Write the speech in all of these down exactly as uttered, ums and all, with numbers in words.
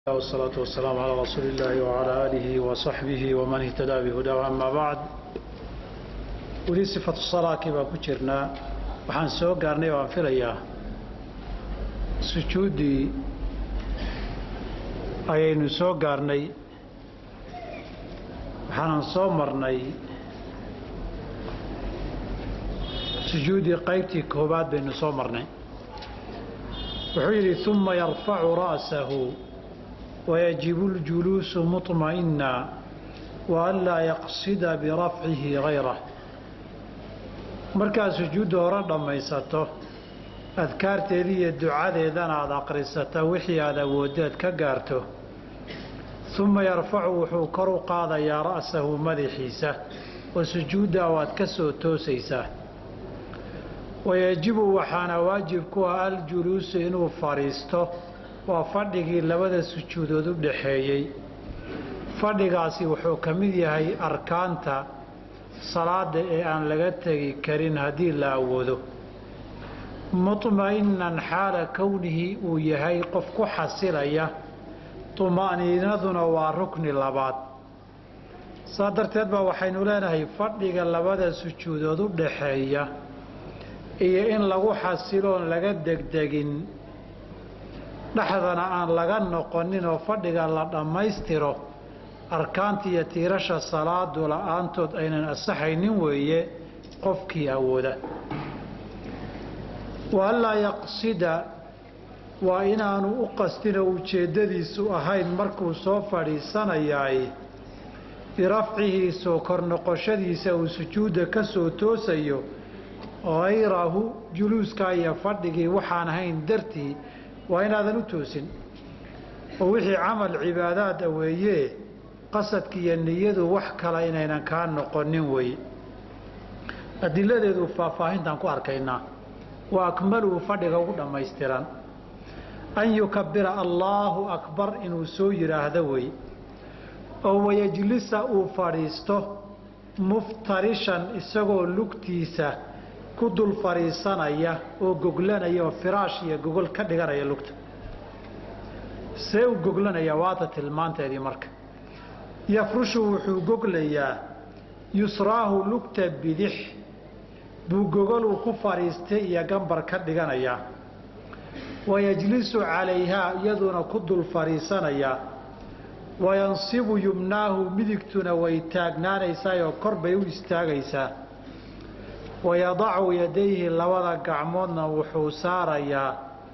والصلاة والسلام على رسول الله وعلى آله وصحبه ومن اهتدى بهداه. أما بعد، ولي صفة الصلاة كما كجرنا waxaan soo gaarnay waan filayaa sujuudi ayaynu soo gaarnay waxaan soo marnay sujuudi qaybtii koobaad baynu soo marnay wuxuu yiri thumma yarfa'u ra'sahu ويجب الجلوس مطمئنا وألا يقصد برفعه غيره. markaa sujuud hore dhamaysato adkaarteedii iyo ducadeedana aad aqrisato wixii aad awoodeed ka gaarto thumma yarfacu wuxuu kor u qaadayaa ra'sahu madaxiisa oo sujuudda waad ka soo toosaysaa wayajibu waxaana waajib ku ah aljuluusu inuu fariisto waa fadhigii labada sujuudood u dhaxeeyay. fadhigaasi wuxuu ka mid yahay arkaanta salaada ee aan laga tagi karin haddii la awoodo mutma'innan xaala kownihi uu yahay qof ku xasilaya. tuma'niinaduna waa rukni labaad. saa darteed baa waxaynu leenahay fadhiga labada sujuudood u dhaxeeya iyo in lagu xasiloon laga degdegin dhaxdana aan laga noqonin oo fadhiga la dhammaystiro arkaanta iyo tiirasha salaadu la'aantood aynan asaxaynin weeye qofkii awooda. wallaa yaqsida waa inaanu u qastinoo ujeeddadiisu ahayn markuu soo fadhiisanayaay birafcihi soo kor noqoshadiisa uu sujuudda ka soo toosayo hayrahu juluuskaa iyo fadhigii waxaan ahayn dartii waa inaadan u toosin oo wixii camal cibaadaad weeye qasadka iyo niyadu wax kale inaynan kaa noqonin weeye. adiladeedu faahfaahintaan ku arkaynaa waa akmaluu fadhiga ugu dhammaystiran an yukabbira allaahu akbar inuu soo yidhaahdo wey oo wayajlisa uu fadhiisto muftarishan isagoo lugtiisa ku dul fariisanaya oo goglanaya oo firaash iyo gogol ka dhiganaya lugta. see u goglanaya waata tilmaanteedii marka yafrushu wuxuu goglayaa yusraahu lugta bidix buu gogol uu ku fariistay iyo gambar ka dhiganayaa wayajlisu calayhaa iyaduna ku dul fariisanayaa wayansibu yumnaahu midigtuna way taagnaanaysaa oo kor bay u istaagaysaa wayadacu yadayhi labada gacmoodna wuxuu saarayaa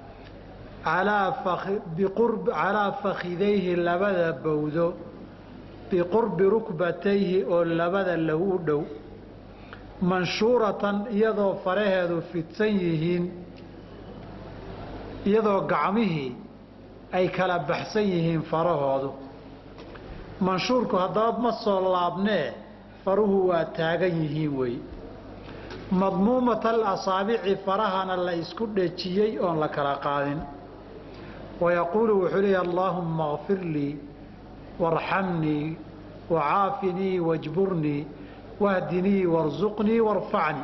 calaa fakhidayhi labada bowdo biqurbi rukbatayhi oo labada lahu u dhow manshuuratan iyadoo faraheedu fidsan yihiin iyadoo gacmihii ay kala baxsan yihiin farahoodu. manshuurku haddaba ma soo laabnee faruhu waa taagan yihiin wey. madmuumata alasaabici farahana la isku dhejiyey oon la kala qaadin. wayaquulu wuxuu leeyahy allaahumma kfir lii warxamnii wacaafinii wajburnii wahdinii warsuqnii warfacnii.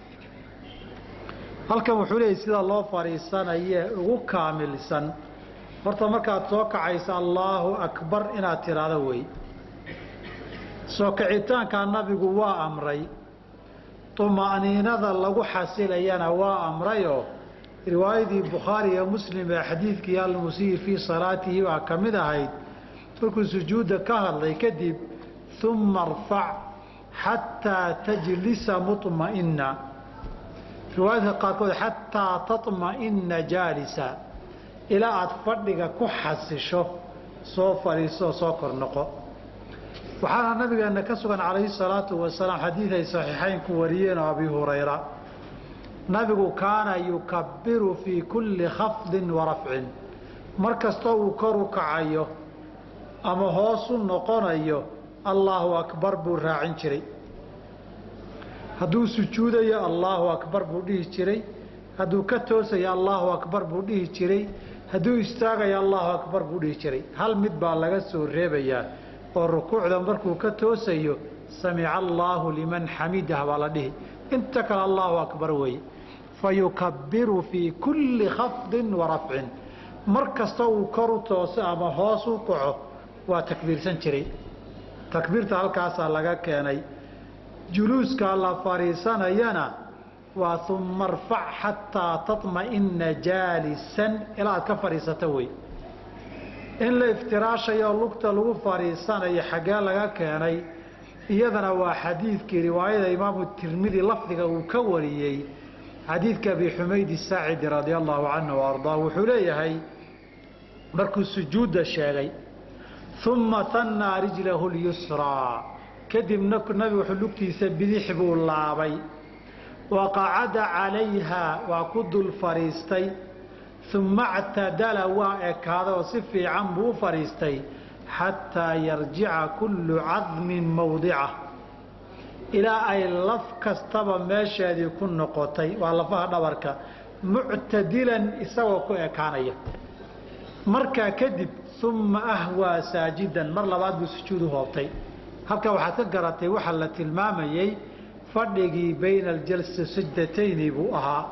halkan wuxuu leeyahy sida loo fadhiisanayee ugu kaamilsan horta markaad soo kacaysa allaahu akbar inaad tiraahdo wey. soo kicitaankaa nabigu waa amray, tuma'niinada lagu xasilayana waa amrayoo riwaayadii bukhaari iyo muslim ee xadiidkii almusii fii salaatihi baa ka mid ahayd markuu sujuudda ka hadlay kadib uma arfac xataa tajlisa muطma'ina. riwaayadka qaarkood xataa taطma'ina jaalisa ilaa aad fadhiga ku xasisho soo fadhiisoo soo kor noqo. waxaana nabigeena ka sugan calayhi salaatu wasalaam xadiid ay saxiixayn ku wariyeen oo abi hurayra nabigu kaana yukabbiru fii kulli khafdin wa rafcin mar kastoo uu kor u kacayo ama hoos u noqonayo allaahu akbar buu raacin jiray. hadduu sujuudayo allaahu akbar buu dhihi jiray, hadduu ka toosayo allaahu akbar buu dhihi jiray, hadduu istaagayo allaahu akbar buu dhihi jiray. hal mid baa laga soo reebayaa oo rukuucda markuu ka toosayo samica allaahu liman xamidah baa la dhihi, inta kale allaahu akbar weeye. fayukabbiru fii kulli khafdin wa rafcin markasta uu kor u tooso ama hoos u kaco waa takbiirsan jiray takbiirta halkaasaa laga keenay juluuska la fariisanayana waa thumma irfac xataa tatma'inna jaalisan ilaa aad ka fadhiisato wey in la iftiraashayo lugta lagu fadhiisanayo xaggee laga keenay iyadana waa xadiidkii riwaayada imaamu tirmidi lafdiga uu ka wariyey xadiidka abi xumayd saacidi radia allahu canhu waardaa wuxuu leeyahay markuu sujuudda sheegay uma tannaa rijlahu lyusraa kadibna nabigu wuxuu lugtiisa bidix buu laabay waqacada calayhaa waa ku dul fadhiistay uma اctadala waa ekaaday oo si fiican buu u fadhiistay xataa yarjica kullu cadmin mawdicah ilaa ay laf kastaba meesheedii ku noqotay waa lafaha dhabarka muctadilan isagoo ku ekaanaya markaa kadib uma ahwaa saajidan mar labaad buu sujuud u hoobtay halkaa waxaad ka garatay waxaa la tilmaamayey fadhigii bayna aljalsa sajdatayni buu ahaa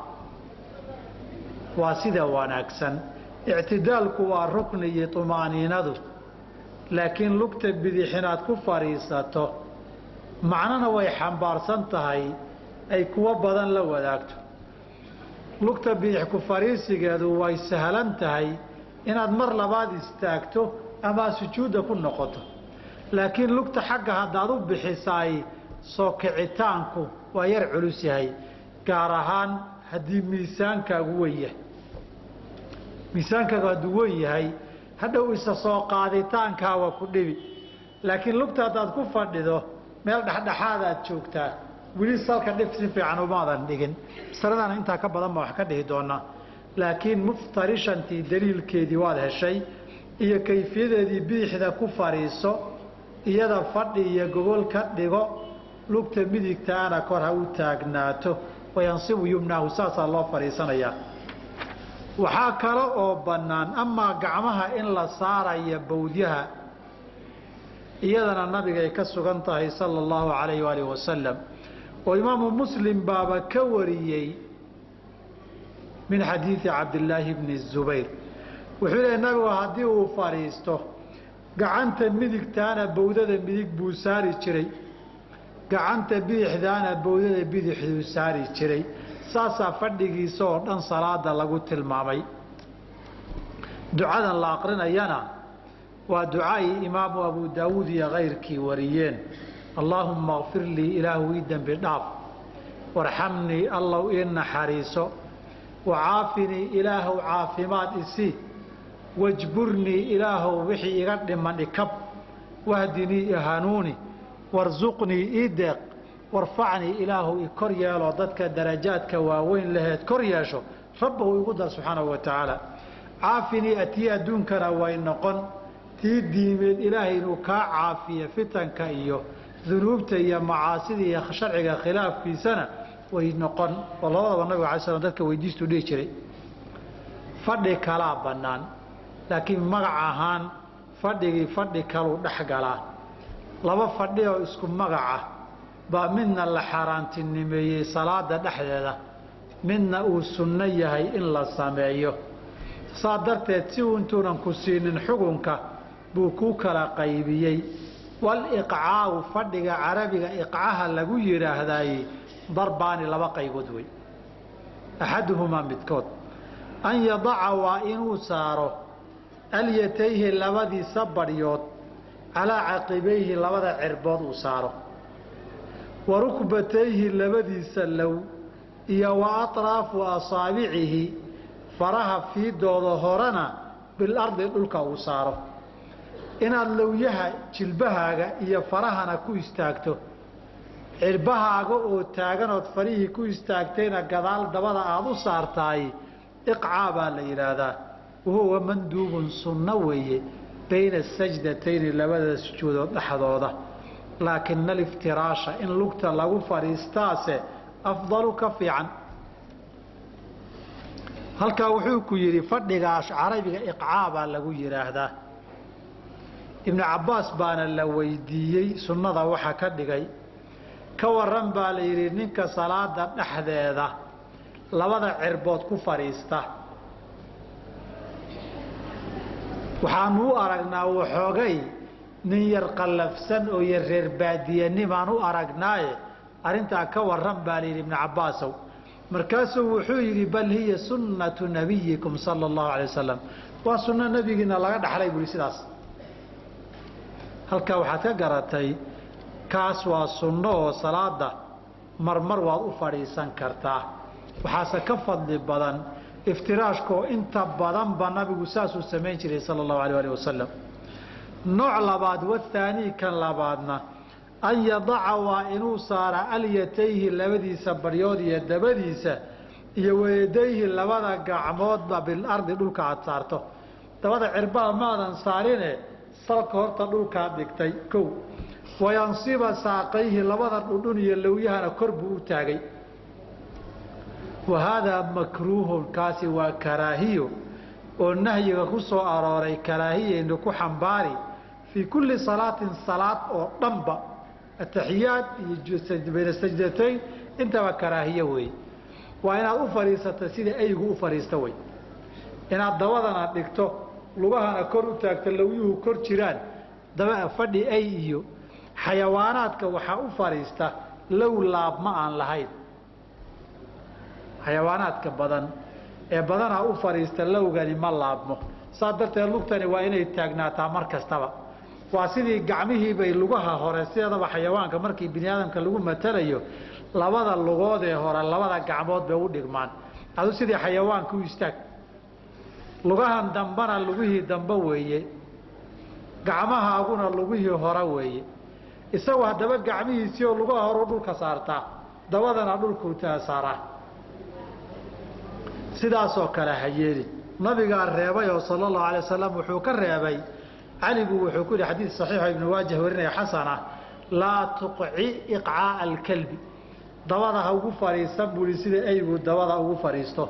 waa sida wanaagsan ictidaalku waa rukni iyo tumaaniinadu laakiin lugta bidix inaad ku fadhiisato macnana way xambaarsan tahay ay kuwo badan la wadaagto lugta bidix ku fadhiisigeedu way sahlan tahay inaad mar labaad istaagto ama sujuudda ku noqoto laakiin lugta xagga haddaad u bixisaay soo kicitaanku waa yar culus yahay gaar ahaan haddii miisaankaagu weyn yahay miisaankaagu hadduu weyn yahay hadhow isa soo qaaditaankaawa ku dhibi laakiin lugta haddaad ku fadhido meel dhexdhexaadaad joogtaa weli salka dhif si fiican umaadan dhigin masaladana intaa ka badan baa wax ka dhihi doonaa laakiin muftarishantii daliilkeedii waad heshay iyo kayfiyadeedii bidixda ku fadhiiso iyada fadhi iyo gogol ka dhigo lugta midigtaana kor ha u taagnaato wayansibu yumnaahu saasaa loo fadhiisanayaa waxaa kale oo bannaan amaa gacmaha in la saarayo bawdyaha iyadana nabigay ka sugan tahay sala allahu calayh waalihi wasalam oo imaamu muslim baaba ka wariyey min xadiidi cabdillaahi bni zubayr wuxuu leehay nabigu haddii uu fadhiisto gacanta midigtaana bawdada midig buu saari jiray gacanta bidixdaana bawdada bidixduu saari jiray saasaa fadhigiisa oo dhan salaada lagu tilmaamay ducadan la aqrinayana waa ducaai imaamu abu daawuud iyo kayrkii wariyeen allaahumma kfir lii ilaahu ii dembi dhaaf warxamnii allow ii naxariiso wacaafinii ilaahow caafimaad isii wajburnii ilaahow wixii iga dhiman ikab wahdinii ihanuuni warsuqnii ii deeq warfacnii ilaahow i kor yeeloo dadka darajaadka waaweyn laheed kor yeesho rabbahu igu dar subxaanahu wa tacaala caafinii atii adduunkana way noqon tii diimeed ilaahay inuu kaa caafiyo fitanka iyo dunuubta iyo macaasida iyo sharciga khilaafkiisana way noqon oo labadaba nabiga alay slam dadka weydiistuu dhihi jiray fadhi kalaa bannaan laakiin magac ahaan fadhigii fadhi kaluu dhex galaa laba fadhi oo isku magaca baa midna la xaaraantinimeeyey salaada dhexdeeda midna uu sunno yahay in la sameeyo saa darteed si uu intuunan ku siinin xukunka buu ku kala qaybiyey waliqcaawu fadhiga carabiga iqcaha lagu yidhaahdaay darbaani laba qaybood wey axaduhumaa midkood an yadaca waa inuu saaro alyatayhi labadiisa badhyood calaa caqibayhi labada cirbood uu saaro wa rukbatayhi labadiisa low iyo wa atraafu asaabicihi faraha fiidooda horena bilardi dhulka uu saaro inaad lowyaha jilbahaaga iyo farahana ku istaagto cirbahaaga oo taaganood farihii ku istaagtayna gadaal dabada aada u saartaay iqcaa baa la yidhaahdaa wahuwa manduubun sunno weeye bayna sajdatayni labada sujuudood dhexdooda laakina aliftiraasha in lugta lagu fadhiistaase afdalu ka fiican halkaa wuxuu ku yidhi fadhigaas carabiga iqcaa baa lagu yidhaahdaa ibnu cabbaas baana la weydiiyey sunnada waxa ka dhigay ka waran baa la yidhi ninka salaada dhexdeeda labada cirbood ku fadhiista waxaanu u aragnaa waxoogay nin yar qallafsan oo yar reer baadiyanimaan u aragnaaye arrintaa ka warran baa layidhi ibnu cabbaasow markaasuu wuxuu yidhi bal hiya sunnatu nabiyikum sala allahu alay wasalam waa sunno nebigiina laga dhaxlay buu yidhi sidaas halkaa waxaad ka garatay kaas waa sunno oo salaada marmar waad u fadhiisan kartaa waxaase ka fadli badan iftiraashkoo inta badanba nabigu saasuu samayn jiray sala allahu alayh alih wasalam nooc labaad wathaanii kan labaadna an yadaca waa inuu saara alyatayhi labadiisa baryood iyo dabadiisa iyo wayadayhi labada gacmoodba bilardi dhulka aad saarto dabada cirbaa maadan saarine salka horta dhulkaad dhigtay kow wayansiba saaqayhi labada dhudhun iyo lowyahana kor buu u taagay wa haadaa makruuhun kaasi waa karaahiyo oo nahyiga ku soo arooray karaahiyaynu ku xambaari fii kulli salaatin salaad oo dhanba ataxiyaad iyo bayna sajdatayn intaba karaahiyo weeye waa inaad u fadhiisato sida aygu u fadhiista wey inaad dabadana dhigto lugahana kor u taagto lowyuhu kor jiraan daba fadhi ay iyo xayawaanaadka waxaa u fadhiista low laab ma aan lahayn xayawaanaadka badan ee badanaa u fadhiista lowgani ma laabmo saa darteed lugtani waa inay taagnaataa mar kastaba waa sidii gacmihiibay lugaha hore sideedaba xayawaanka markii bini aadamka lagu matalayo labada lugood ee hore labada gacmood bay u dhigmaan adu sidii xayawaanka u istaag lugahan dambana lugihii dambe weeye gacmahaaguna lugihii hore weeye isagoo haddaba gacmihiisii oo lugaha hore dhulka saartaa dabadana dhulkuu saaraa sidaasoo kale ha yeelin nabigaa reebay oo sala allahu alay wasalam wuxuu ka reebay caligu wuxuu ku yihi xadiid saxiixo ibnu waajah warinaya xasana laa tuqci iqcaa'a alkalbi dabada ha ugu fadhiisan buu yihi sida eygu dabada ugu fadhiisto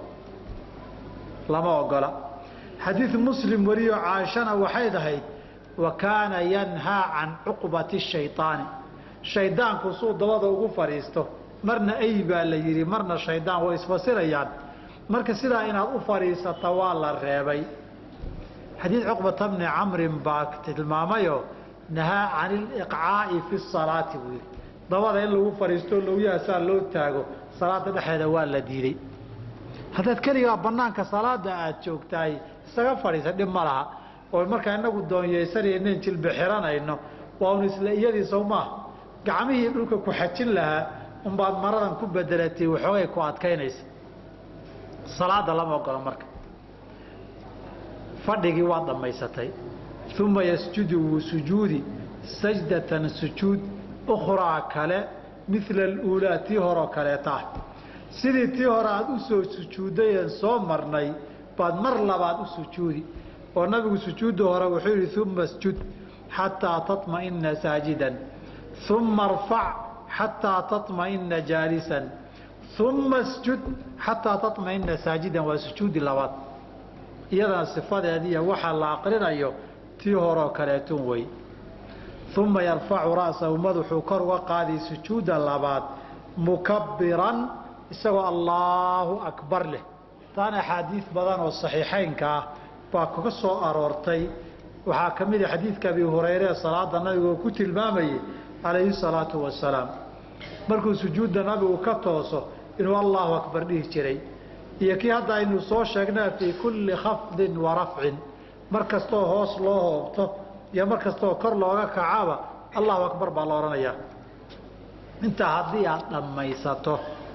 lama ogola xadiid muslim wariyo caashana waxay dhahayd wa kaana yanhaa can cuqbati shayطaani shaydaanku suu dabada ugu fadhiisto marna ey baa la yidhi marna shaydaan way isfasirayaan marka sidaa inaad u fadhiisata waa la reebay xadiid cuqbata bni camrin baa tilmaamayo nahaa can iliqcaa'i fi salaati buu yidhi dabada in lagu fadhiisto lowyaha saa loo taago salaada dhexeeda waa la diiday haddaad keligaa banaanka salaada aad joogtahay isaga fadhiisa dhib ma laha oo markaa inagu doonyeysanaynn jilbi xiranayno waa un isla iyadii sow maaha gacmihii dhulka ku xajin lahaa unbaad maradan ku bedelatay waxoogay ku adkaynaysa salaada lama ogolo marka fadhigii waa dhammaysatay uma yasjudu wuu sujuudi sajdatan sujuud ukhraa kale mila aluulaa tii horoo kaleeta ah sidii tii hore aad u soo sujuuddayeen soo marnay baad mar labaad u sujuudi oo nabigu sujuudda hore wuxuu yidhi uma sjud xataa taطma'ina saajidan uma arfac xataa taطma'ina jaalisan uma sjud xataa taطma'ina saajidan waa sujuudi labaad iyadana sifadeediiya waxaa la aqrinayo tii horoo kaleetun wey uma yarfacu ra'sahu madaxuu kor uga qaaday sujuudda labaad mukabiran isagoo allaahu akbar leh taan axaadiid badan oo saxiixaynka ah baa kaga soo aroortay waxaa ka mid a xadiidka abi hurayre salaada nabigu ku tilmaamayey calayhi salaatu wasalaam markuu sujuudda nabigu ka tooso inuu allahu akbar dhihi jiray iyo kii hadda aynu soo sheegnaa fii kulli khafdin wa rafcin mar kastoo hoos loo hoobto iyo mar kastoo kor looga kacaba allahu akbar baa la odhanayaa intaa haddii aad dhammaysato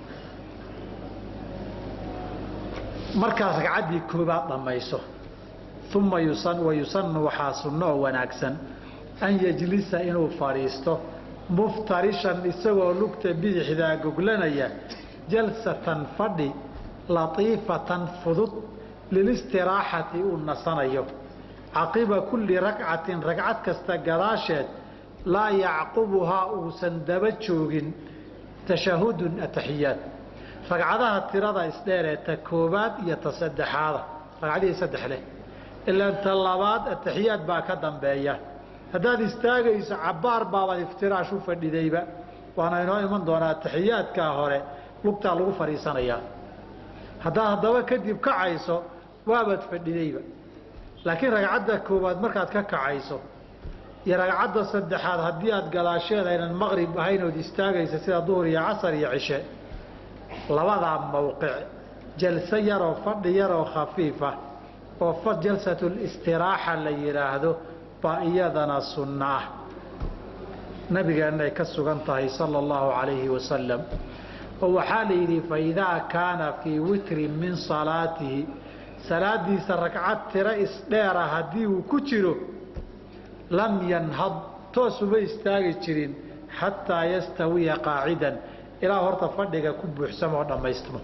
markaas ragcaddii koobaad dhammayso uma wayusanu waxaa sunno oo wanaagsan an yejlisa inuu fadhiisto muftarishan isagoo lugta bidixdaa goglanaya jalsatan fadhi latiifatan fudud lilistiraaxati uu nasanayo caqiba kulli ragcatin ragcad kasta gadaasheed laa yacqubuhaa uusan daba joogin tashahudun ataxiyaad ragcadaha tirada isdheeree ta koobaad iyo ta saddexaada ragcadihii saddex leh ilaan ta labaad ataxiyaad baa ka dambeeya haddaad istaagayso cabbaar baabaad iftiraash u fadhidayba waana inoo iman doonaa ataxiyaadkaa hore lugtaa lagu fadhiisanayaa haddaad haddaba kadib kacayso waabaad fadhidayba laakiin ragcadda koowaad markaad ka kacayso iyo ragcadda saddexaad haddii aad gadaasheeda aynan maqrib ahayn ood istaagaysa sida duhur iyo casar iyo cishe labadaa mawqic jalso yaroo fadhi yaroo khafiifa oo fa jalsatul istiraaxa la yidhaahdo baa iyadana sunno ah nabigeenna ay ka sugan tahay sala allahu calayhi wasalam oo waxaa la yidhi faidaa kaana fii witrin min salaatihi salaadiisa ragcad tiro isdheera haddii uu ku jiro lam yanhad toos uma istaagi jirin xataa yastawiya qaacidan ilaa horta fadhiga ku buuxsamo oo dhammaystmo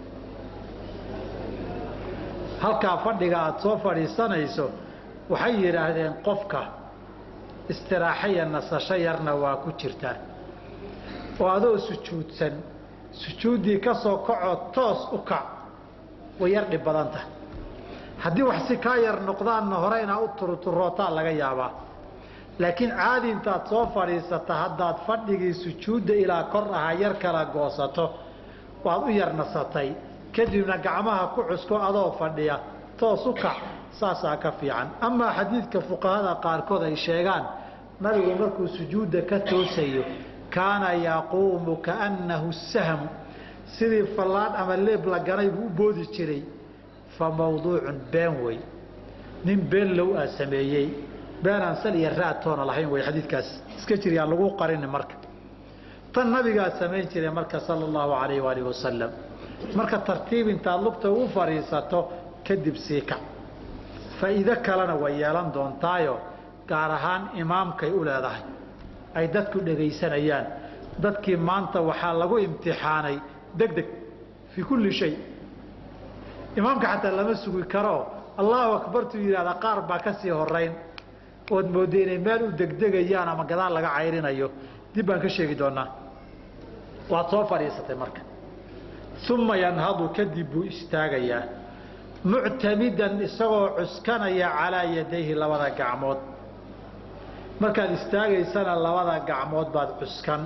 halkaa fadhiga aada soo fadhiisanayso waxay yidhaahdeen qofka istiraaxa iyo nasasho yarna waa ku jirtaa oo adoo sujuudsan sujuuddii ka soo kacoo toos u kac way yar dhib badan tahay haddii wax si kaa yar noqdaanna hore inaa u turuturootaa laga yaabaa laakiin caadi intaad soo fadhiisata haddaad fadhigii sujuudda ilaa kor ahaa yar kala goosato waad u yar nasatay kadibna gacmaha ku cusko adoo fadhiya toos u kac saasaa ka fiican amaa xadiidka fuqahada qaarkood ay sheegaan nabigu markuu sujuudda ka toosayo kaana yaquumu kaannahu sahmu sidii fallaadh ama leeb la ganay buu u boodi jiray fa mawduucun been wey nin been low aa sameeyey beenaan sal iyo raad toona lahayn way xadiidkaas iska jiriyaan lagu qarini marka tan nabigaa samayn jiray marka sala allahu calayhi waalihi wasalam marka tartiib intaad lugta ugu fadhiisato kadib sii kac faa'iido kalena way yeelan doontaayo gaar ahaan imaamkay u leedahay ay dadku dhegaysanayaan dadkii maanta waxaa lagu imtixaanay deg deg fii kulli shay imaamka xataa lama sugi karo allahu akbartuu yidhahda qaar baa ka sii horayn ood moodda inay meel u degdegayaan ama gadaal laga cayrinayo dib baan ka sheegi doonaa waad soo fadhiisatay marka uma yanhadu kadib buu istaagayaa muctamidan isagoo cuskanaya calaa yadayhi labada gacmood markaad istaagaysana labada gacmood baad cuskan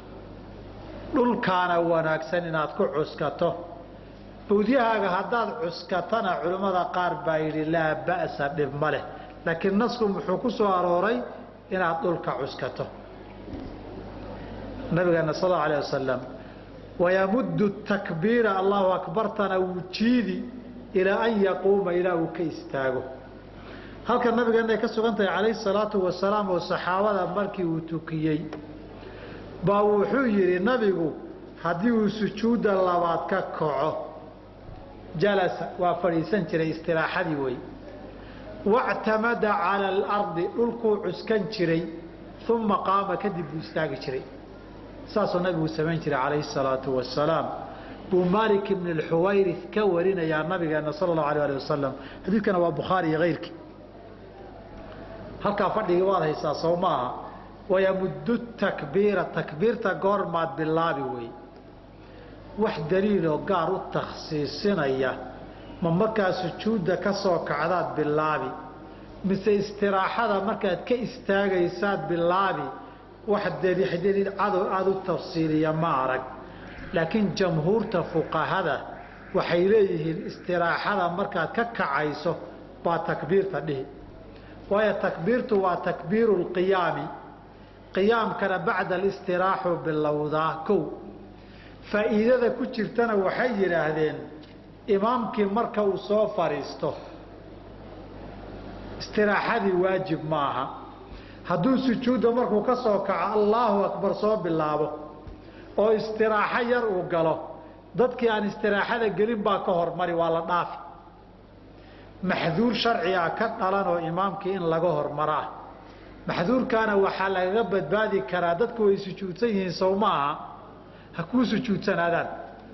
dhulkaana wanaagsan inaad ku cuskato bawdyahaaga haddaad cuskatana culimmada qaar baa yidhi laa ba'sa dhib ma leh laakiin nasku muxuu ku soo arooray inaad dhulka cuskato nabigeena sal allau alayh wasalam wayamuddu takbiira allahu akbartana wuu jiidi ilaa an yaquuma ilaa uu ka istaago halka nabigeena ay ka sugan tahay calayhi salaatu wasalaam oo saxaabada markii uu tukiyey baa wuxuu yidhi nabigu haddii uu sujuudda labaad ka kaco jalasa waa fadhiisan jiray istiraaxadii wey wactamada cala alardi dhulkuu cuskan jiray uma qaama kadib buu istaagi jiray saasuu nabigu samayn jiray calayhi salaatu wasalaam buu maalik ibn alxuwayris ka warinayaa nabigeena sala allahu alayh ali wasalam xadiidkana waa bukhaari iyo kayrkii halkaa fadhigii waad haysaa soo maaha wayamuddu takbiira takbiirta goormaad bilaabi wey wax daliiloo gaar u takhsiisinaya ma markaa sujuudda ka soo kacdaad bilaabi mise istiraaxada markaad ka istaagaysaad bilaabi wax daliil cadow aada u tafsiiliya ma arag laakiin jamhuurta fuqahada waxay leeyihiin istiraaxada markaad ka kacayso baa takbiirta dhihi waayo takbiirtu waa takbiiru lqiyaami qiyaamkana bacda alistiraaxu bilowdaa kow faa'iidada ku jirtana waxay yidhaahdeen imaamkii marka uu soo fadhiisto istiraaxadii waajib maaha hadduu sujuudda markuu ka soo kaco allaahu akbar soo bilaabo oo istiraaxo yar uu galo dadkii aan istiraaxada gelin baa ka hormari waa la dhaafi maxduur sharciga ka dhalanoo imaamkii in laga hormaraa maxduurkaana waxaa lagaga badbaadi karaa dadku way sujuudsan yihiin sow maaha ha kuu sujuudsanaadaan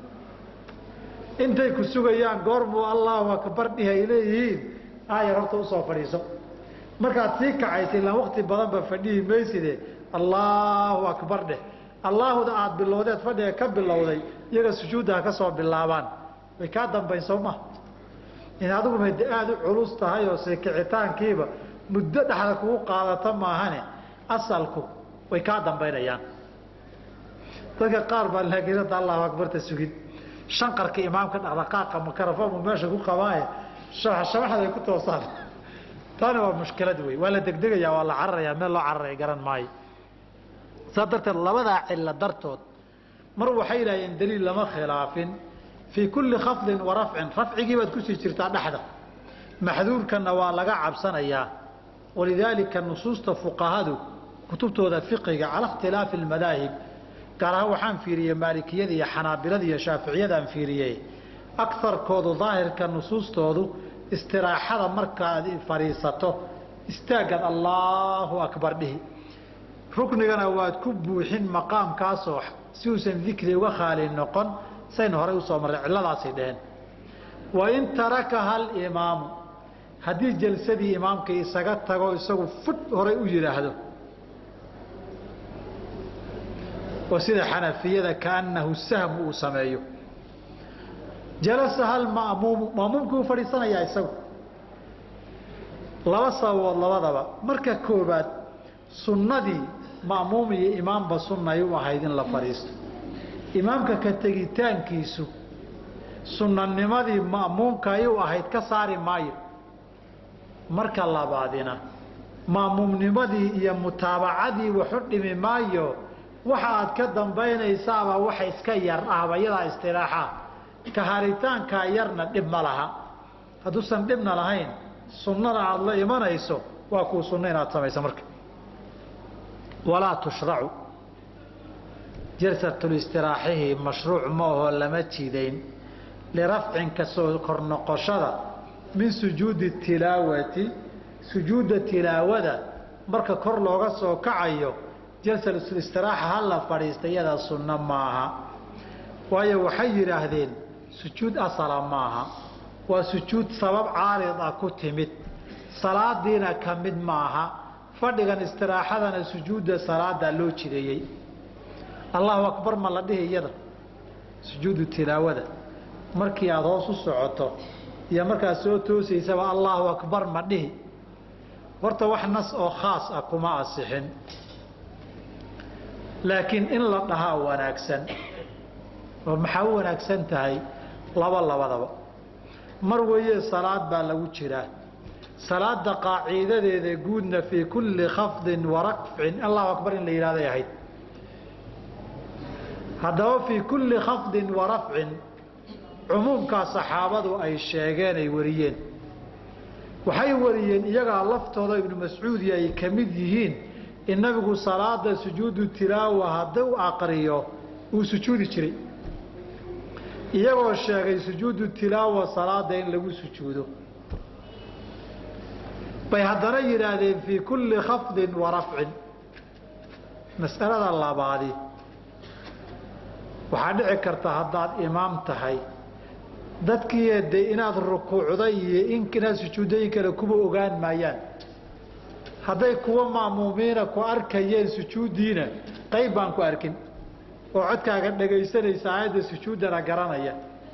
intay ku sugayaan goormuu allaahu akbar dhihi ay leeyihiin aayar horta usoo fadhiiso markaad sii kacaysa ilaan waqti badanba fadhihi mayside allaahu akbar dheh allaahuda aada bilowdeed fadhiga ka bilowday iyaga sujuudda ha ka soo bilaabaan way kaa dambayn soo maha in adigu made aada u culus tahay oo sii kicitaankiiba muddo dhexda kugu qaadata maahane asalku way kaa dambaynayaan dadka qaar baa laakiin hadda allahu akbarta sugin shanqarka imaamka dhaqdhaqaaqa makarafoomu meesha ku qabaaye shabaxday ku toosaan tani waa mushkilad weey wala degdegaya wala cararaya meel loo cararay garan maay sadarta labada cilla dartood mar waxay ilaahay daliil lama khilaafin fi kulli khafd wa raf'in raf'igi baad ku sii jirtaa dhaxda maxduurkana waa laga cabsanayaa walidaalika nusuusta fuqahadu kutubtooda fiqiga ala ikhtilaaf al madaahib قالها وحان فيريه مالكية يا حنابلة يا شافعية أم فيريه أكثر كودو ظاهر كالنصوص تودو استراحة مركز فريسته استاجد الله أكبر به ركن جنا واد كبو حين مقام كاسوح سوسن ذكري وخالي النقن سينهر يوصمر على سيدين وإن تركها الإمام هذه جلسة دي إمام كي سجد تقول يسوي فت هري أجري هذا وسيد حنفية كأنه السهم وسمايه جلسها المأموم مأموم كو فريسنا يا يسوي لا صوا والله وضبا مركا كوبات سنة دي مأموم يا إمام بسنة يوم هيدين لا فريس إمامك كتجيتان كيسو سنة النماذج مأموم كايو هيد كسار مايو مركا الله بعدنا مأموم نماذج يا متابعة وحد مايو waxaad ka dambaynaysaaba waxa iska yar ahbayada istiraaxa ka haritaanka yarna dib ma laha haduusan dibna lahayn sunnada aad la imanayso waa ku sunna inaad samayso marka wala tushra'u jalsatul istiraahihi mashruuc ma oo lama jiideyn li raf'in kasoo kor noqoshada min sujuudi tilawati sujuud tilawada marka kor looga soo kacayo جلسة الاستراحة هلا فريستيا السنة معها وهي وحير أهدين سجود أصلا معها وسجود سبب عارض أكتمت صلاة دينا كمد معها فردقا استراحة سجود صلاة لوشي دي الله أكبر ما لديه يدا سجود التلاوة مركي أضوص السعوطة يا مركي سوتوسي سوى الله أكبر ما لديه ورطوح نص أو خاص أكو ما أصحن لكن إن لطها وناكسن ومحاو وناكسن تهي لبا لبا لبا مروية صلاة بالو جرا صلاة قاعدة ذي قودنا في كل خفض ورقف الله أكبر إن لي هذا يحيد هذا في كل خفض ورفع عموم كصحابة أي الشيغان يوريين وحي وريين يقع لفته ابن مسعود يا كمديين النبي صلاة سجود التلاوة هدو أقريه وسجود الشري يقول الشيخ سجود التلاوة صلاة إن له سجوده بيهدر يرادين في كل خفض ورفع مسألة الله بعدي وحد عكرت هداد إمام تحي dadkii yeeday inaad rukuucday iyo in kana sujuuday kala kuba ogaan maayaan haday kuwa maamuumeena ku arkayeen sujuudiina qayb baan ku arkin oo codkaaga dhageysanaysa aayada sujuudana garanaya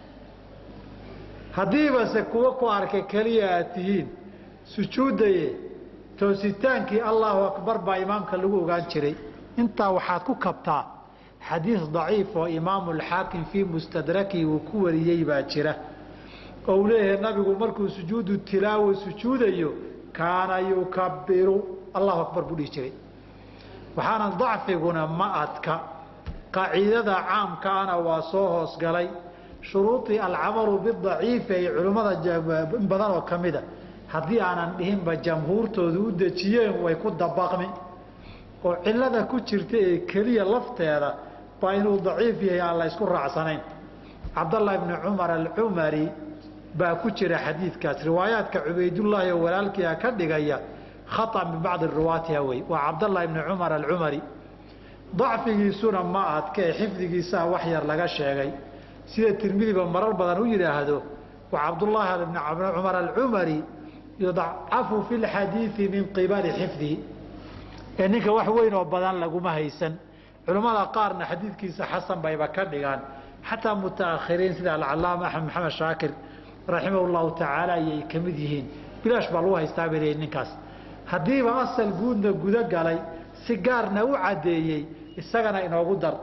hadii bas kuwa ku arkay kaliya tihiin sujuudaye toositaankii Allahu akbar ba imaamka lagu ogaan jiray inta waxaad ku kabtaa حديث ضعيف وإمام الحاكم في مستدركه وكوريي باجرة قوله النبي مركو سجود التلاوة سجود أيه كان يكبر الله أكبر بولي جري وحانا ضعف هنا ما أتكا قاعدة عام كان وصوهس قالي شروط العمر بالضعيف علماء بدن وكمدة هذه أنا بهم بجمهور تودود تيهم ويكون دباقمي وعلة كتشرتي كلية لفتها فإنه ضعيف يا الله يسكر رعسانين عبد الله بن عمر العمري باكتشر حديث كاس روايات كعبيد الله ولالك يا كدغيا خطأ من بعض الرواة هوي وعبد الله بن عمر العمري ضعفه سنة ما أتك حفظه سا وحير لغا شيغي سيدة الترمذي بمرر بدن ويراهدو وعبد الله بن عمر العمري يضعف في الحديث من قبل حفظه إنك wax weyn oo badan lagu ma haysan culimada qaarna xadiidkiisa xasan bay ba ka dhigaan hatta mutaakhiriin sida al-allaama ahmed maxamed shaakir rahimahullahu ta'ala ay kamid yihiin bilaash baa loo haystaa beelay ninkaas hadii ba asal guudna guda galay si gaarna u cadeeyay isagana inoogu dar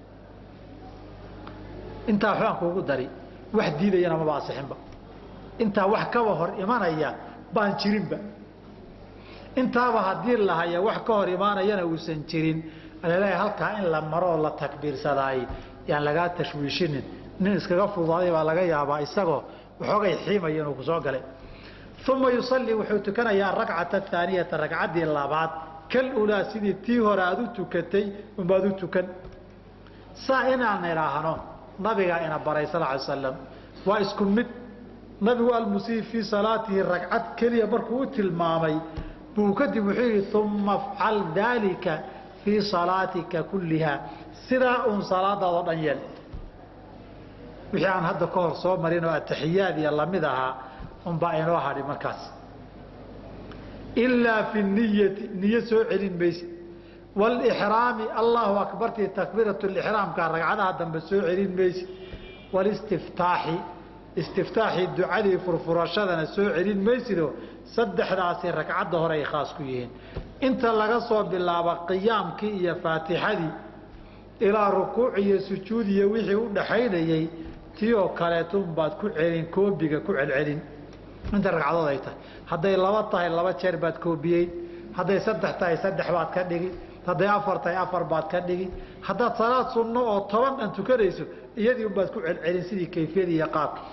inta waxaan kuugu dari wax diidayna ma baasixinba inta wax ka hor imanaya baan jirinba intaaba haddii la haya wax ka hor imaanayana uusan jirin alaleeyahay halkaa in la maro oo la takbiirsadaay yaan lagaa tashwiishinin nin iskaga fududaaday baa laga yaabaa isagoo waxoogay xiimaya inuu ku soo galay uma yusallii wuxuu tukanayaa ragcata aaniyata ragcaddii labaad kal ulaa sidii tii hore aad u tukatay unbaad u tukan saa inaan idhaahno nabigaa ina baray sal ly slam waa isku mid nabigu almusii fii salaatihi ragcad keliya markuu u tilmaamay buu kadib wuxuu yidhi uma afcal daalika fii salaatika kulliha sidaa uun salaadaadoo dhan yeel wixii aan hadda ka hor soo marin oo ataxiyaad iyo lamid ahaa unbaa inoo hadhi markaas ilaa fi niyati niyo soo celin mayse wاlxraami allahu akbartii takbiirat lixraamka ragcadaha dambe soo celin mayse walistiftaaxi istiftaaxii ducadii furfurashadana soo celin maysido saddexdaasi ragcadda hore ay khaas ku yihiin inta laga soo bilaabo qiyaamkii iyo faatixadii ilaa rukuuc iyo sujuud iyo wixii u dhaxaynayey tii oo kaleetun baad ku celin koobiga ku celcelin inta ragcadood ay tahay hadday laba tahay laba jeer baad koobiyey hadday saddex tahay saddex baad ka dhigi hadday afar tahay afar baad ka dhigi haddaad salaad sunno oo toban dhan tukanayso iyadii unbaad ku celcelin sidii kayfiyadii iyo qaabkii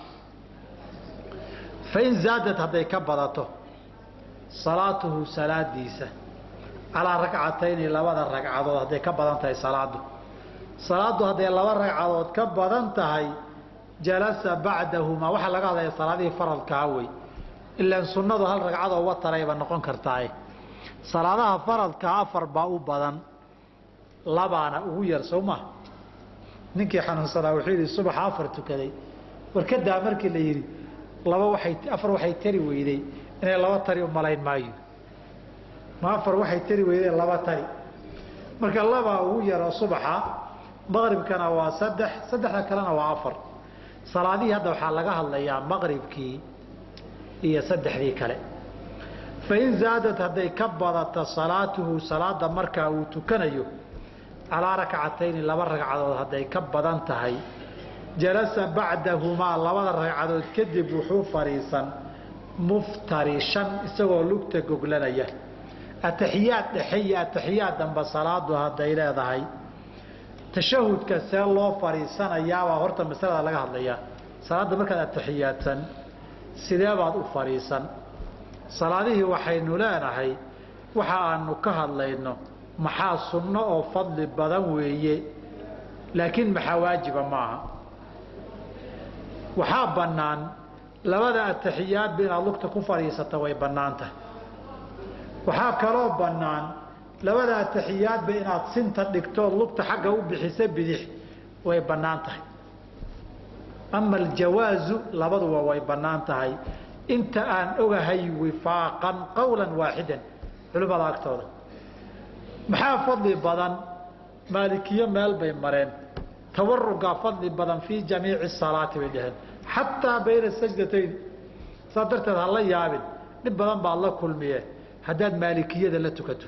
fain zaadad hadday ka badato salaatuhu salaadiisa calaa ragcatayni labada ragcadood hadday ka badan tahay salaadu salaadu hadday laba ragcadood ka badan tahay jalasa bacdahumaa waxaa laga hadlaya salaadihii faradkaa wey ilaan sunnadu hal ragcadoo watarayba noqon kartaaye salaadaha faradkaa afar baa u badan labaana ugu yar soo maha ninkii xanuunsanaa wuxuu yidhi subaxa afar tukaday warkadaa markii la yidhi laba waay afar waxay tari weyday inay laba tari u malayn maayo ma afar waxay tari weydeen laba tari marka labaa ugu yaroo subaxa maqribkana waa saddex saddexda kalena waa afar salaadihii hadda waxaa laga hadlayaa maqribkii iyo saddexdii kale fain zaadad hadday ka badato salaatuhu salaada markaa uu tukanayo calaa rakcatayni laba ragcadood hadday ka badan tahay jalasa bacdahumaa labada ragcadood kadib wuxuu fadhiisan muftarishan isagoo lugta goglanaya ataxiyaad dhexe iyo ataxiyaad damba salaadu hadday leedahay tashahudka see loo fadhiisanayaabaa horta masalada laga hadlayaa salaadda markaad ataxiyaadsan sidee baad u fadhiisan salaadihii waxaynu leenahay waxa aanu ka hadlayno maxaa sunno oo fadli badan weeye laakiin maxaa waajiba maaha waxaa bannaan labada ataxiyaadba inaad lugta ku fadhiisata way bannaan tahay waxaa kaloo bannaan labada ataxiyaadba inaad sinta dhigtood lugta xagga u bixisa bidix way bannaan tahay ama aljawaazu labaduba way bannaan tahay inta aan ogahay wifaaqan qowlan waaxidan culimmada agtooda maxaa fadli badan maalikiyo meel bay mareen tawarugaa fadli badan fii jamiici salaati bay dhaheen xataa bayna sajdatayn saa darteed ha la yaabin dhib badan baad la kulmiye haddaad maalikiyada la tukato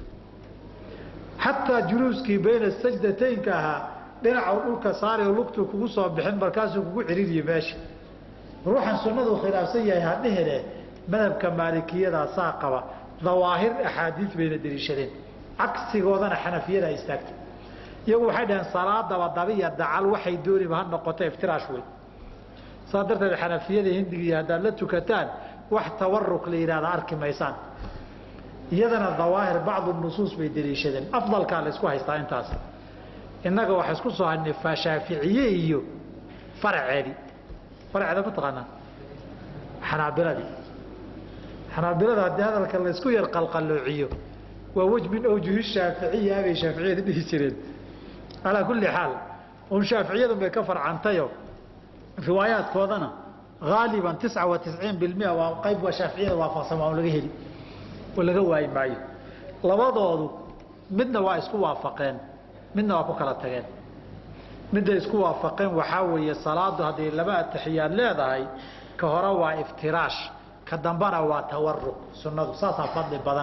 xataa juluuskii bayna sajdataynka ahaa dhinaca dhulka saari oo lugtuu kugu soo bixin markaasuu kugu ciriiriye meesha ruuxan sunnadu khilaafsan yahay hadhehene madhabka maalikiyada saa qaba dawaahir axaadiis bayna deliishadeen cagsigoodana xanafiyada ay istaagtay iyagu waxay dhaheen salaadaba dabiya dacal waxay dooniba ha noqoto iftiraash wey saa darteed xanafiyada hindigiiyo haddaad la tukataan wax tawaruk la yidhahda arki maysaan iyadana dawaahir bacdu nusuus bay deliishadeen afdalkaa la isku haystaa intaas innaga waxa isku soo hadnay shaaficiye iyo faraceedi farceeda ma taqaanaa xanaabiladii xanaabilada haddii hadalka la isku yar qalqaloociyo waa wej min awjuhi shaaficiya bay shaaficiyada dhihi jireen calaa kulli xaal un shaaficiyadun bay ka farcantayo riwaayaadkoodana haaliban tisca wa tisciin bilmia waa qayb waa shaaficiyada waafaqsan waa un laga heli oo laga waayi maayo labadoodu midna waa isku waafaqeen midna waa ku kala tageen midday isku waafaqeen waxaa weeye salaadu hadday laba ataxiyaad leedahay ka hore waa iftiraash ka dambana waa tawaruq sunnadu saasaa fadli badan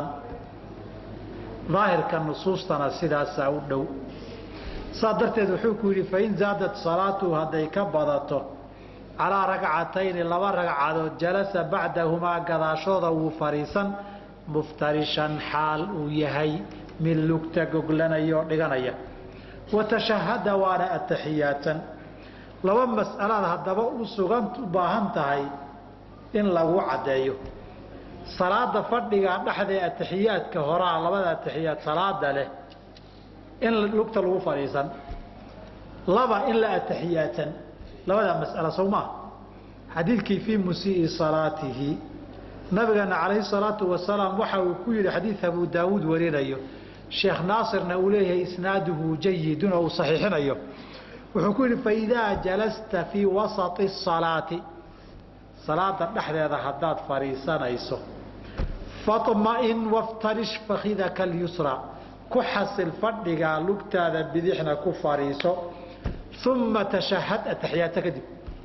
daahirka nusuustana sidaasaa u dhow saa darteed wuxuu ku yidhi fain zaadad salaatuhu hadday ka badato calaa ragcatayni laba ragcadood jalasa bacdahumaa gadaashooda wuu fadhiisan muftarishan xaal uu yahay mid lugta goglanayo dhiganaya watashahada waana ataxiyaatan laba mas'alada haddaba u sugan u baahan tahay in lagu caddeeyo salaada fadhiga dhexda ataxiyaadka horaa labada ataxiyaad salaada leh in lugta lagu fadhiisan laba in la ataxiyaatan labada mas'ala sawma xadiidkii fi musii salaatihi nabigana calayhi salaatu wasalaam waxa uu ku yiri xadiid Abu Daawud warinayo sheekh Naasirna uu leeyahay isnaaduhu jayyidun oo saxiixinayo wuxuu ku yiri fa idaa jalasta fi wasati salaati salaada dhexdeeda hadaad fariisanayso fatma'in waftarish fakhidaka al-yusra ku xasil fadhiga lugtaada bidixna ku fariiso thumma tashahhad atahiyata kadib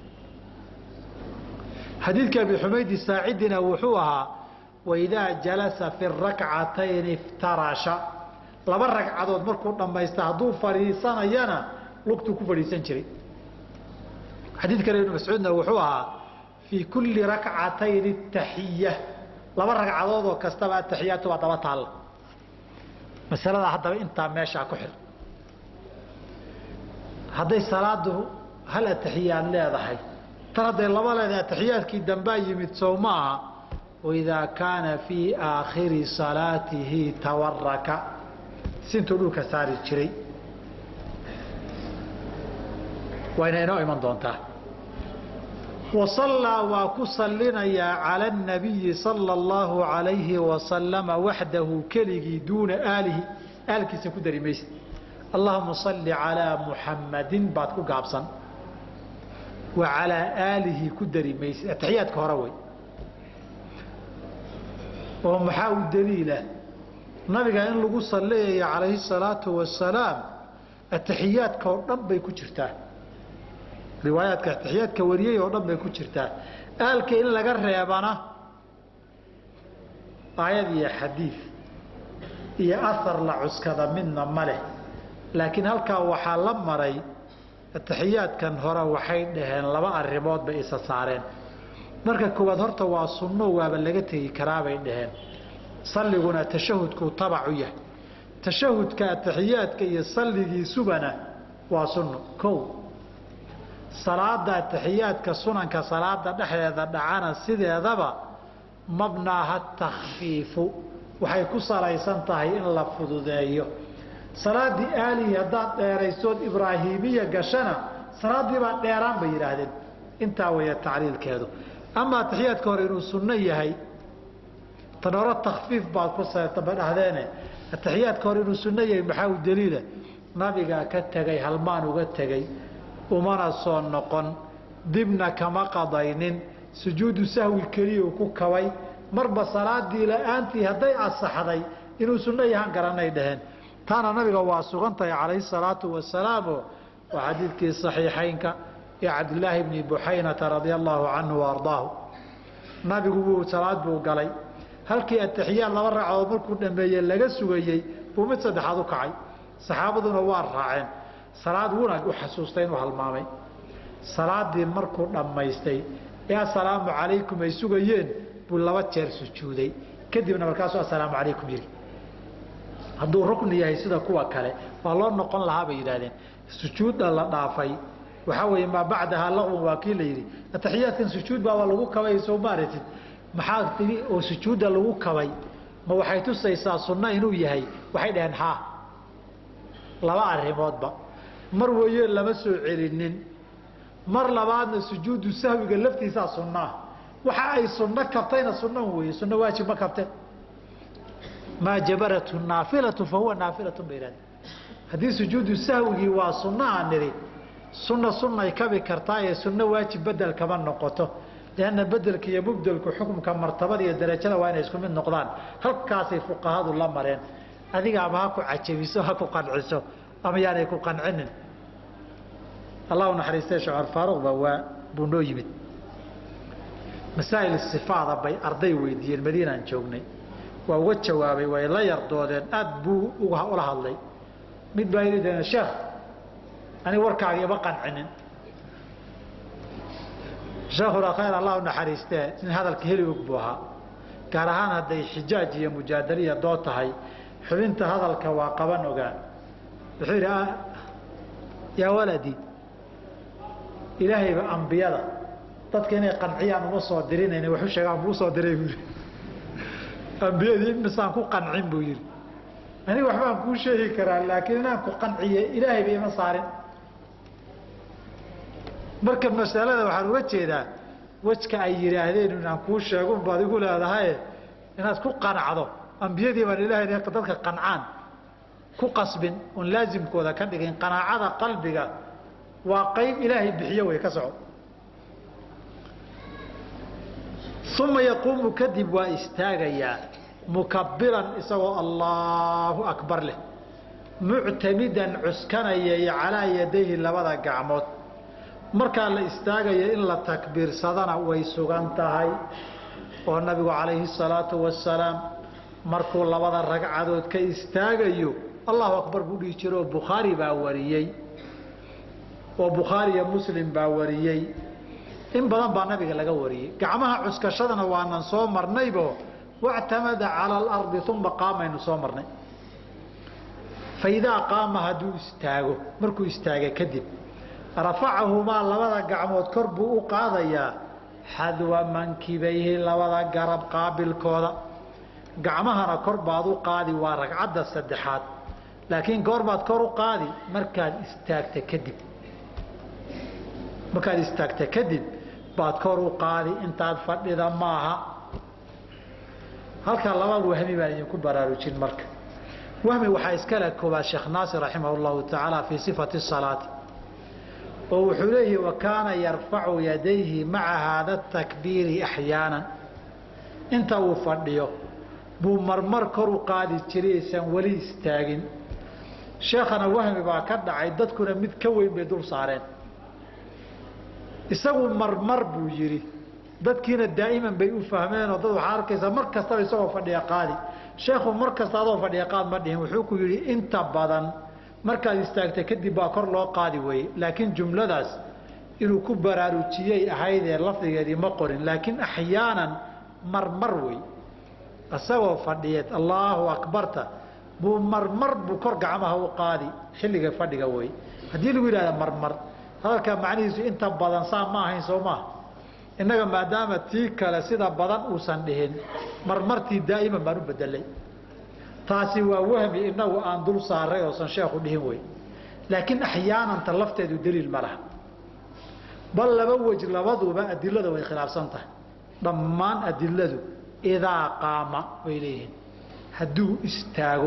xadiidka Abi Humayd Saacidina wuxuu ahaa wa idaa jalasa fi rak'atayn iftarasha laba ragcadood markuu dhamaysto haduu fariisanayana lugtu ku fariisan jiray xadiidka Ibn Mas'uudna wuxuu ahaa fi kulli rak'atayn at-tahiyyah laba ragcadood oo kastaba at-tahiyyatu waa daba taal masalada hadaba inta meesha ku xir haday salaadu hal at-tahiyyaan leedahay taraday laba leedahay at-tahiyyaadkii dambaa yimid sawmaa wa idha kana fi aakhir salatihi tawarraka sintu dhulka saari jiray wayna inoo iman doontaa وصلى وكسلنا يا على النبي صلى الله عليه وسلم وحده كلغي دون آله آل كيسا كدري ميس اللهم صل على محمد بعد كو غابسن وعلى آله كدري ميس التحيات كهروي ومحاول دليله نبي إن لغو صلي عليه الصلاة والسلام التحيات كهرب بي كجرتا روايات التحيات كورية ودب بي كجرتا قال كإن لغا ريبانا آيات يا حديث يا أثر لعسكذا منا مله لكن هل كان وحال مري التحيات كان هرا وحيد دهن لبا الرباط بإيسا سارين مركا كواد هرتا واسنو وابلغتي كرابين دهن صلقنا تشهدكو طبعيه تشهدك التحيات كي يصلي سبنا واسنو كو صلاة التحيات كسنن كصلاة دحيدا دعانا سيدهدبا مبناها التخفيف waxay ku salaysan tahay in la fududeeyo salaadi aali hadaad dheeraysood ibraahimiya gashana salaadii baa dheeraan bay yiraahdeen inta way tacliilkeedu ama taxiyaadka hore inuu sunno yahay tanara takhfiif baa ku salaysan taxiyaadka hore inuu sunno yahay maxaa u daliila nabiga ka tagay halmaan uga tagay umana soo noqon dibna kama qadaynin sujuudu sahwi kaliya ku kabay marba salaadii la'aantii haday asaxday inuu sunno yahan garanay dhaheen taana nabiga waa sugantay calayhi salaatu wasalaam wa xadiidkii saxiixaynka ee Abdullah ibn Buhayna radiyallahu anhu warḍaahu nabigu wuu salaad buu galay halkii at-tahiyyat laba ragcadood markuu dhameeyay laga sugayay buu mid saddexaad u kacay saxaabaduna waa raaceen salaad wanaag u xasuustay inuu halmaamay salaadii markuu dhamaystay ya salaamu calaykum ay sugayeen buu laba jeer sujuuday kadibna markaas assalaamu calaykum yiri hadduu rukni yahay sida kuwa kale waa loo noqon lahaa bay yiraahdeen sujuuda la dhaafay waxa weeye ma bacdaha lahu wakiil yiri tahiyaadkan sujuud baa lagu kabay soo maaratid maxaa tiri oo sujuuda lagu kabay ma waxay tusaysaa sunna inuu yahay waxay dhaheen ha laba arrimoodba mar weeye lama soo celinin mar labaadna sujuudu sahwiga laftiisa sunna waxa ay sunna kabtayna sunna weeye sunna waajib ma kabtay ما جبرته النافلة فهو نافلة بيراد هذه سجود السهوي وسنة نري سنة سنة يكبي كرتاية سنة واجب بدل كمان نقطه لأن بدل كي يبدل كحكم كمرتبة الدرجة وين يسكن من نقدان هل كاسي فقهاء الله مرين هذه عماكو عجبيسو هكو قنعسو أما يعني يكون قنعن الله نحرسته شعر فاروق بوا بنو يمد مسائل الصفات بي أرضي ويدي المدينة نشوفني waa uga jawaabay way la yardoodeen aad buu uga ula hadlay mid baa yidhi sheekh ani warkaaga ma qancinin sheekhu khayr allah naxariiste in hadalka heli og buu ahaa gaar ahaan hadday xijaaj iyo mujaadaliya dood tahay xubinta hadalka waa qaban ogaa wuxuu yidhi yaa waladi ilaahayba ambiyada dadka inay qanciyaan uma soo dirinayna wax u sheegaan buu soo diray buu yidhi ambiyadii misaan ku qancin buu yidhi aniga waxbaan kuu sheegi karaa laakiin inaan ku qanciye ilaahayba ima saarin marka masalada waxaan uga jeedaa wajka ay yidhaahdeen inaan kuu sheego baad igu leedahay inaad ku qanacdo ambiyadii baan ilaahay dadka qancaan ku qasbin oon laazimkooda ka dhigin qanaacada qalbiga waa qayb ilaahay bixiyo way ka soco uma yaquumu kadib waa istaagayaa mukabbiran isagoo allaahu akbar leh muctamidan cuskanaya calaa yadayhi labada gacmood markaa la istaagaya in la takbiirsadana way sugan tahay oo nabigu calayhi salaatu wasalaam markuu labada ragcadood ka istaagayo allahu akbar buu dhihi jiro oo bukhaari baa wariyey oo bukhaari iyo muslim baa wariyey in badan baa nabiga laga wariyey gacmaha cuskashadana waanan soo marnaybo wactamada cala alardi uma qaamaynu soo marnay faidaa qaama hadduu istaago markuu istaaga kadib rafacahumaa labada gacmood kor buu u qaadayaa xadwa mankibayhi labada garab qaabilkooda gacmahana kor baad u qaadi waa ragcadda saddexaad laakiin goorbaad kor u qaadi markaad istaagta kadib markaad istaagta kadib baad kor u qaadi intaad fadhida maaha halkaa laba wahmi baan idinku baraarujin marka wahmi waxaa iskale koobaad sheekh naasir raximah llahu tacaala fii sifati salaati oo wuxuu leeyahi wakaana yarfacu yadayhi maca haada takbiiri axyaanan inta uu fadhiyo buu marmar kor u qaadi jiray aysan weli istaagin sheekhana wahmi baa ka dhacay dadkuna mid ka weyn bay dul saareen isagu marmar buu yidhi dadkiina daa'iman bay u fahmeenoo dad waxaa arkaysaa mar kastaba isagoo fadhiya qaadi sheekhu mar kasta adoo fadhiya qaad ma dhihin wuxuu ku yidhi inta badan markaad istaagta kadib baa kor loo qaadi weye laakiin jumladaas inuu ku baraarujiyey ahaydee lafdigeedii ma qorin laakiin axyaanan marmar wey isagoo fadhiyeed allaahu akbarta buu marmar buu kor gacmaha u qaadi xilliga fadhiga wey haddii lagu yidhahda marmar hadalkaa macnihiisu inta badan saa ma ahayn soo maaha innaga maadaama tii kale sida badan uusan dhihin marmartii daa'iman baan u bedelay taasi waa wahmi inagu aan dul saaray oosan sheekhu dhihin wey laakiin axyaananta lafteedu daliil ma laha bal laba wej labaduba adilada way khilaafsan tahay dhammaan adiladu idaa qaama way leeyihiin hadduu istaago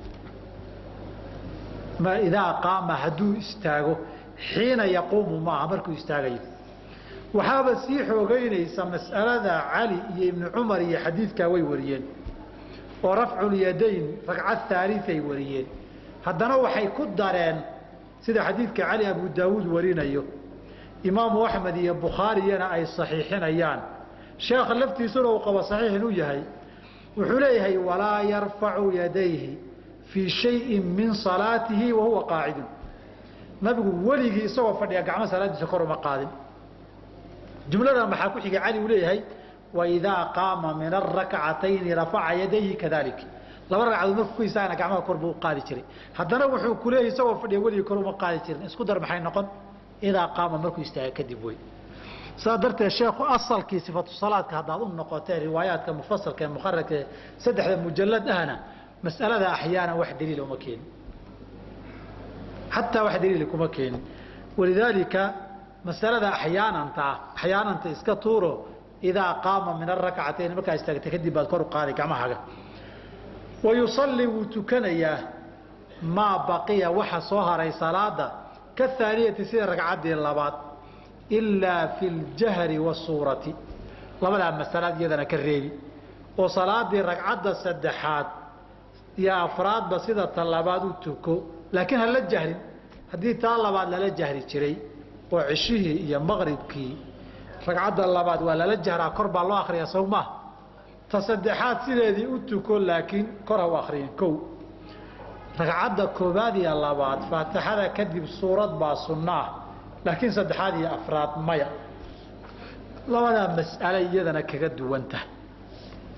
ma idaa qaama hadduu istaago xiina yaquumu maaha markuu istaagayo waxaaba sii xoogeynaysa mas'alada cali iyo ibnu cumar iyo xadiidkaa way wariyeen oo rafculyadayn ragcad haaliay wariyeen haddana waxay ku dareen sida xadiidka cali abu daawuud warinayo imaamu axmed iyo bukhaariyana ay saxiixinayaan sheekha laftiisuna uu qabo saxiix inuu yahay wuxuu leeyahay walaa yarfacu yadayhi fii shayin min salaatihi wahuwa qaacidun nabigu weligii isagoo fadhiya gacmo salaadiisa kor uma qaadin jumladan maxaa ku xigay cali uu leeyahay waidaa qaama min arakcatayni rafaca yadayhi kadalik laba ragcadood markuu ku istaagana gacmaha kor buu u qaadi jiray haddana wuxuu ku leeyahay isagoo fadhiya weligii kor uma qaadi jirin isku dar maxay noqon idaa qaama markuu istaaga kadib wey saa darteed sheekhu asalkii sifatu salaadka haddaad u noqotee riwaayaadka mufasalka ee mukhararka ee saddexda mujalad ahna mas'alada axyaanan wax daliila uma keenin xataa wax daliila kuma keenin walidaalika masalada axyaananta axyaananta iska tuuro idaa qaama min arakcatayn markaa istaagta kadib baad kor u qaaday gacmahaaga wayusalli wuu tukanayaa maa baqiya waxa soo haray salaada kahaaniyati sida ragcaddii labaad ilaa fi ljahri wasuurati labadaa masalaad iyadana ka reebi oo salaadii ragcadda saddexaad iyo afraadba sida ta labaad u tuko laakiin ha la jahrin haddii taa labaad lala jahri jiray oo cishihii iyo maqribkii ragcadda labaad waa lala jahraa kor baa loo akriyaa sow maa ta saddexaad sideedii u tuko laakiin kor ha u akriyin kow ragcadda koobaad iyo labaad faatixada kadib suurad baa sunno ah laakiin saddexaad iyo afraad maya labadaa mas'ale iyadana kaga duwan tahay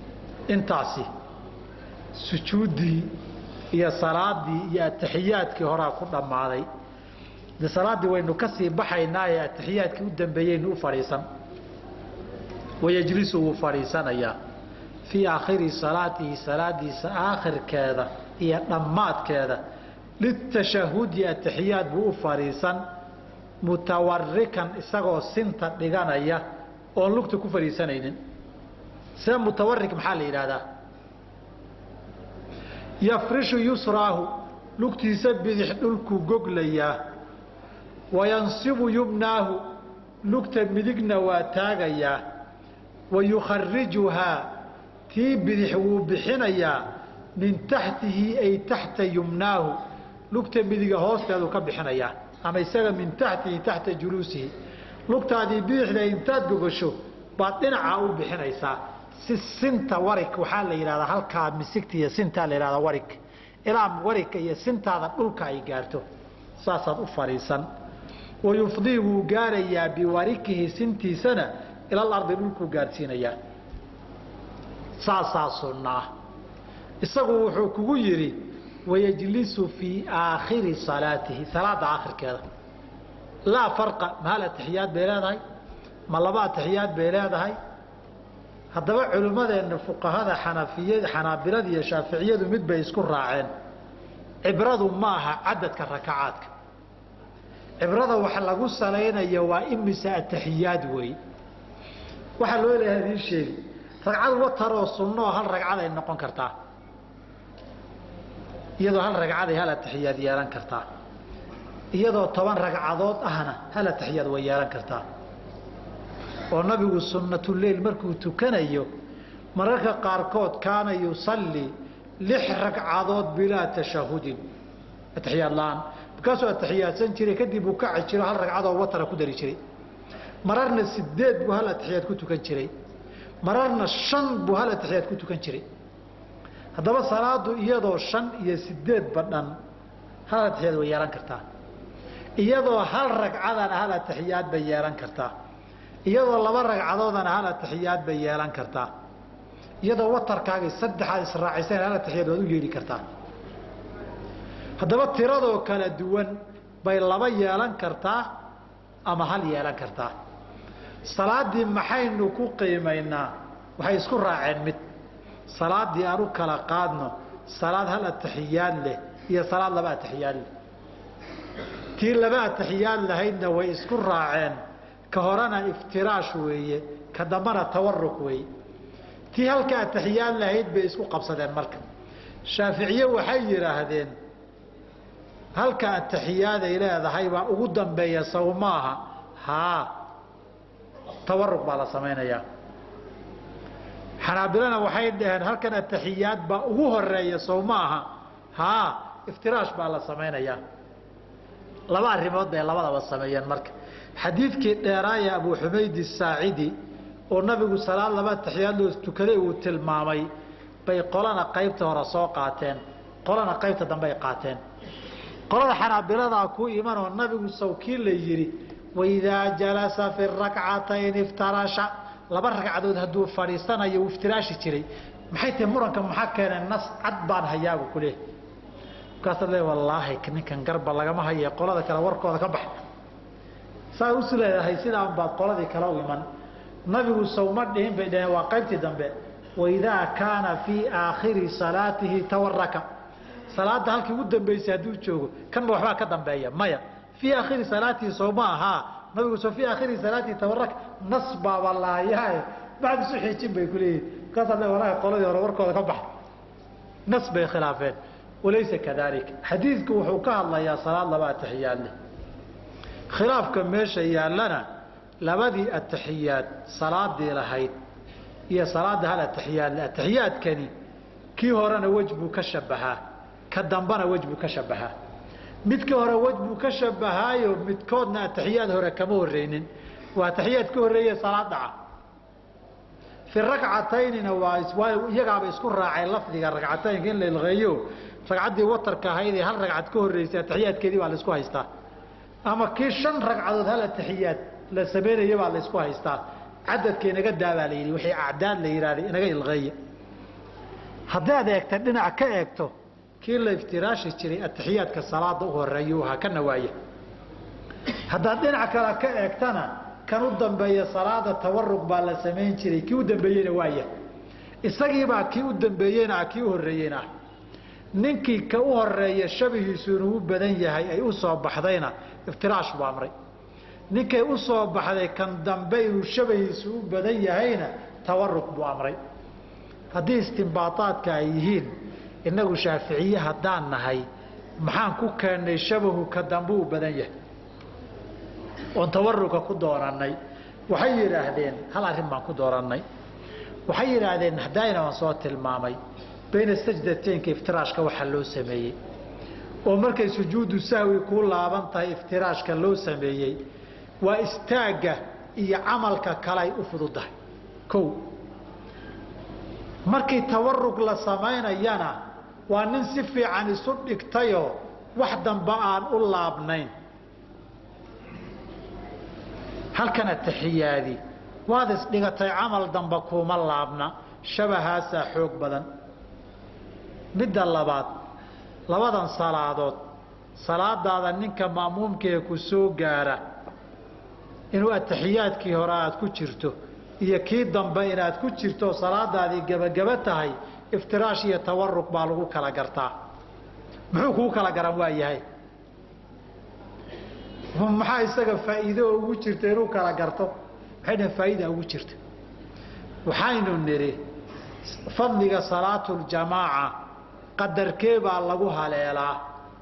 intaasi sujuudii iyo salaadii iyo tahiyaadkii hore ku dhamaaday de salaadii waynu ka sii baxaynaa ee tahiyaadkii u dambeeyeen u fariisan wayajlisu u fariisanaya fi aakhiri salaatihi salaadiisa aakhirkeeda iyo dhamaadkeeda litashahhud ya tahiyaad buu u fariisan mutawarrikan isagoo sinta dhiganaya oo lugta ku fariisanaynin سام متورك محل هذا يفرش يسراه لقت يسبذ حلك جوجليا وينصب يمناه لقت مدقنا وتاجيا ويخرجها تيبذح وبحنيا من تحته أي تحت يمناه لقت مدق هوست هذا كبحنيا أما يسأل من تحته تحت جلوسه لقت هذه بيح لإنتاج جوجشو بعدين عاو بحنيسا سنتا ورك وحال la yiraahdo halka misigtiya sinta la yiraahdo warik ilaa warik iyo sintaada dhulka ay gaarto saasaad u fariisan oo yufdigu gaaraya bi warikihi sintiisana ila ardi dhulku gaarsiinaya saasa sunna isagu wuxuu kugu yiri wayajlisu fi aakhir salatihi salaada aakhirkeeda la farqa ma la tahiyad beeladahay ma laba tahiyad beeladahay haddaba culimadeena fuqahada xanafiyada xanaabilada iyo shaafiiciyadu mid bay isku raaceen cibradu ma aha cadadka rakacaadka cibrada waxa lagu saleynayo waa imisa tahiyaad way waxa loo leeyahay sheeg ragcad watar oo sunno hal ragcad ay noqon kartaa iyadoo hal ragcad ay hal tahiyaad yeelan kartaa iyadoo toban ragcadood ahna hal tahiyaad way yeelan kartaa oo nabigu sunnatul leyl markuu tukanayo mararka qaarkood kaana yusalli lix ragcadood bila tashahhud atahiyad laan kaasoo atahiyadsan jiray kadib uu ka cajiro hal ragcad oo watara ku dari jiray mararna sideed buu hal atahiyad ku tukan jiray mararna shan buu hal atahiyad ku tukan jiray hadaba salaadu iyadoo shan iyo sideed badhan hal atahiyad way yeelan kartaa iyadoo hal ragcadana hal atahiyad bay yeelan kartaa iyadoo laba ragcadoodana hal tahiyaad bay yeelan kartaa iyadoo watarkaaga saddexaad israacisay hal tahiyaad u yeeli kartaa hadaba tiradoo kala duwan bay laba yeelan kartaa ama hal yeelan kartaa salaadii maxaynu ku qiimeynaa waxay isku raaceen mid salaadii aanu kala qaadno salaad hal tahiyaad leh iyo salaad laba tahiyaad leh tii laba tahiyaad lahaydna way isku raaceen كهرانا افتراش ويه كدمنا تورك ويه تي هلك التحيات لهيد بيسكو قبصدين مركب شافعية وحيرة هذين هلك التحيات إلى هذا هيبا قدام بي صوماها ها تورك بالا سمينا يا حنابلنا وحيد دهن هلك التحيات بأوه الرئي صوماها ها افتراش بالا سمينا يا لبا الرموت بي لبا لبا سمينا مركب حديث كدرايا ابو حميد الساعدي ونبي صلى الله عليه تحيات له تكلي وتلمامي باي قولنا قيبته هره سو قاتين قولنا قيبته دنبay qaateen qolada xanaabirada ku iiman oo nabigu sawkiil la yiri wayda jalasa fi rak'atayn iftarasha laba ragcadood haduu fariisanayo iftiraashi jiray maxay tahay muranka maxaa keenay nas cad baan hayaagu kule kaasale wallahi ninkan garba laga ma hayo qolada kala warkooda ka baxay سأوصله هاي سيدا عن بعض قلادي كلاو إيمان نبي سومر دهين بيدهن واقعتي دنبه وإذا كان في آخر صلاته تورك صلاة هالك ودن بيسادو تشوغو كان بوحبا كدنبه مايا في آخر صلاته صوماها نبي سو في آخر صلاته تورك نصبا والله ياي بعد سوحي جنبه يقولي قصد له وراء قلادي وروركو كبح نصبه خلافين وليس كذلك حديثك وحوكا الله يا صلاة الله بقى تحيان له خلافك ماشي يالنا لبدي التحيات صلاة دي لهيد هي صلاة هلا التحيات التحيات كني كي هورنا وجبه كشبها كدنبنا وجبه كشبها متك هورا وجبه كشبها يو متكودنا التحيات هورا كمو رينين وتحيات كوريه صلاة دعا في الركعتين نوايس ويقع بيسكون راعي لفظي الركعتين كين للغيو ركعت دي وتر كهيدي هل ركعت كوريه التحيات كدي وعلى اسكو هيستا أما كيشن ركعات هلا التحيات لسبيل يبع على اسكو هيستا عدد كي نقد دابا لي وحي أعداد لي رالي نقا يلغي haddaad eegta dhinac ka eegto kii la iftiraashi jiray atixiyaadka salaada u horeeyo waxa ka nawaaya haddaad dhinac kale ka eegtana kan u dambeeya salaada tawarrug baa la sameyn jiray kii u dambeeyayna waaya isagii baa kii u dambeeyayna kii u horeeyayna ninkii ka u horeeya shabihiisu inuu badan yahay ay u soo baxdayna iftiraash buu amray ninkay u soo baxday kan dambe inuu shabihiisu u badan yahayna tawarrug buu amray haddii istinbaataadka ay yihiin inagu shaaficiye haddaan nahay maxaan ku keennay shabahu ka dambe u badan yahay oon tawarruga ku doorannay waxay yidhaahdeen hal arrin baan ku doorannay waxay yidhaahdeen haddayna waan soo tilmaamay bayna sajdateenka iftiraashka waxaa loo sameeyey oo markay sujuudu sahwi ku laaban tahay iftiraashka loo sameeyey waa istaagga iyo camalka kale ay u fududahay kow markii tawarrug la samaynayana waa nin si fiican isu dhigtayoo wax damba aan u laabnayn halkan atixiyaadi waad isdhigatay camal damba kuma laabna shabahaasaa xoog badan midda labaad labadan salaadood salaadaada ninka ma'muumkee ku soo gaara inuu atixiyaadkii hore aad ku jirto iyo kii dambe inaad ku jirto salaadaadii gabagaba tahay iftiraash iyo tawarrug baa lagu kala gartaa muxuu kuu kala garan waa yahay maxaa isaga faa'iido ugu jirta inuu kala garto maxay dhahan faa'iida ugu jirta waxaynu nidhi fadliga salaatuljamaaca qadarkee baa lagu haleelaa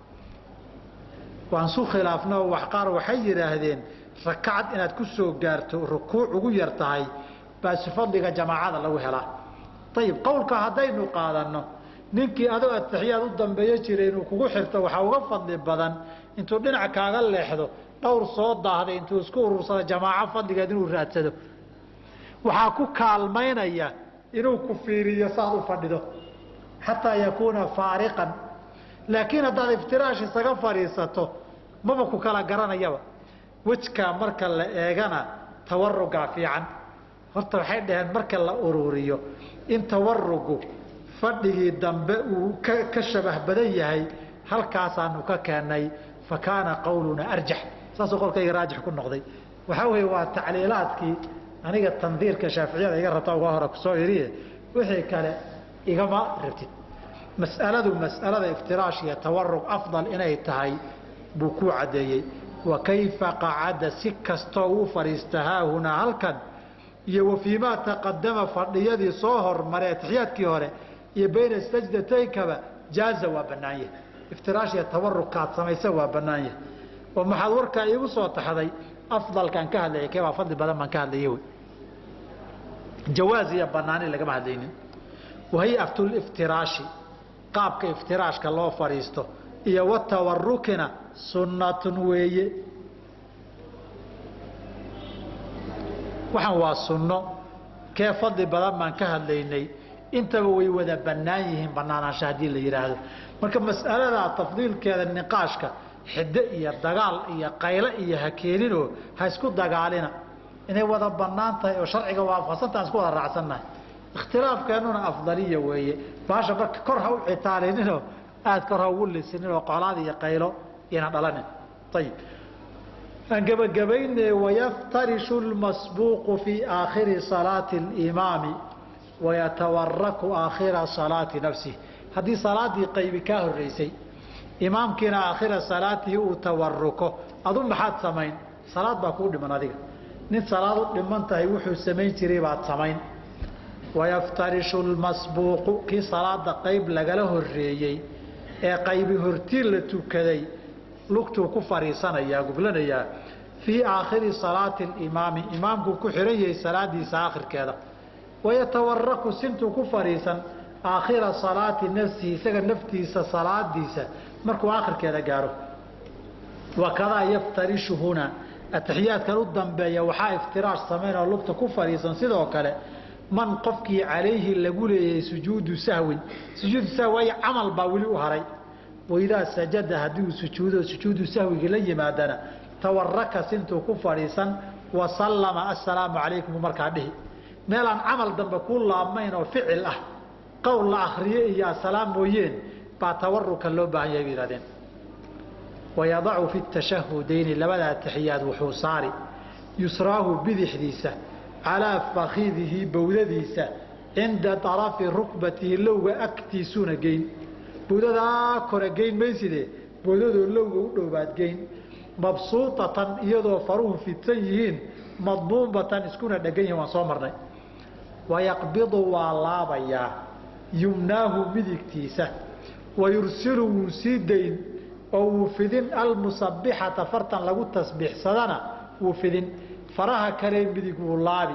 waan su khilaafnoo wax qaar waxay yidhaahdeen rakacad inaad ku soo gaarto rukuuc ugu yar tahay baa si fadliga jamaacada lagu helaa ayib qowlka haddaynu qaadanno ninkii adoo atixiyaad u dambeeyo jiray inuu kugu xirto waxaa uga fadli badan intuu dhinac kaaga leexdo dhowr soo daahday intuu isku urursado jamaaco fadligeed inuu raadsado waxaa ku kaalmaynaya inuu ku fiiriyo saad u fadhido xataa yakuuna faariqan laakiin haddaad iftiraash isaga fadhiisato maba ku kala garanayaba wejkaa marka la eegana tawarrugaa fiican horta waxay dhaheen marka la ururiyo in tawarrugu fadhigii dambe uu ka shabah badan yahay halkaasaanu ka keennay fa kaana qawluna arjax saasuu qolkayga raajix ku noqday waxaa weeye waa tacliilaadkii aniga tandiirka shaaficiyada iga rabta uga hore kusoo iriye wixii kale igama rabtid mas'aladu mas'alada iftiraash iyo tawarrug afdal inay tahay buu ku caddeeyey wa kayfa qacada si kastoo uu fadhiista haahunaa halkan iyo wa fiimaa taqadama fadhiyadii soo hormaray atixiyaadkii hore iyo bayna sajdataynkaba jaaza waa bannaan yahay iftiraash iyo tawarrug kaad samaysa waa bannaan yahay oo maxaad warkaa iigu soo taxday afdalkaan ka hadlayay kee baa fadli badan baan ka hadlayay wey jawaaz iyo bannaani lagama hadlaynin wahay'atu liftiraashi qaabka iftiraashka loo fadhiisto iyo watawarrukina sunnatun weeye waxaan waa sunno kee fadli badan baan ka hadlaynay intaba way wada bannaan yihiin bannaanaansha haddii la yidhaahdo marka mas'aladaa tafdiilkeeda niqaashka xiddo iyo dagaal iyo qayle iyo ha keeninoo ha isku dagaalina inay wada bannaan tahay oo sharciga waafaqsantahan isku wada raacsannahay ikhtilaafkeennuna afdaliya weeye baasha marka kor ha u citaalinino aad kor ha ugu lisinninoo qolaad iyo qaylo iyana dhalanin ayib aan gebagabayne wayaftarishu lmasbuuqu fii aakhiri salaati alimaami wayatawaraku aakhira salaati nafsihi haddii salaaddii qaybi kaa horraysay imaamkiina aakhira salaatihi uu tawaruko adu maxaad samayn salaad baa kuu dhiman adiga nin salaad u dhiman tahay wuxuu samayn jiray baad samayn wayaftarishu lmasbuuqu kii salaada qayb lagala horreeyey ee qaybi hortii la tukaday lugtuu ku fadhiisanayaa gublanayaa fii aakhiri salaati alimaami imaamkuu ku xihan yahay salaadiisa aakhirkeeda wayatawaraku sintuu ku fadhiisan aakhira salaati nafsihi isaga naftiisa salaadiisa markuu aakhirkeeda gaaro wakadaa yaftarishu huna atixiyaadkan u dambeeya waxaa iftiraash samaynoo lugta ku fadhiisan sidoo kale man qofkii calayhi lagu leeyahay sujuudu sahwin sujuudu sahwi waayo camal baa weli u haray waidaa sajada haddii uu sujuudo sujuudu sahwigii la yimaadana tawaraka sintuu ku fadhiisan wasallama assalaamu calaykum markaa dhihi meelaan camal dambe ku laabmayn oo ficil ah qowl la akhriyo iyo salaam mooyeen baa tawaruka loo baahan yahay yiraahdeen wayadacu fi at-tashahhudayn labada tahiyaad wuxuu saari yusraahu bidixdiisa ala fakhidihi bawdadiisa inda tarafi rukbatihi lowga aktiisuna geyn bawdada kore geyn meyside bawdadu lowga u dhowaad geyn mabsuutatan iyadoo faruhu fidsan yihiin madbuubatan iskuna dhagan yihiin waan soo marnay wayaqbidu waa laabaya yumnaahu midigtiisa wayursilu wusidayn oo wufidin almusabbihata fartan lagu tasbiixsadana wufidin faraha kale midig uu laabi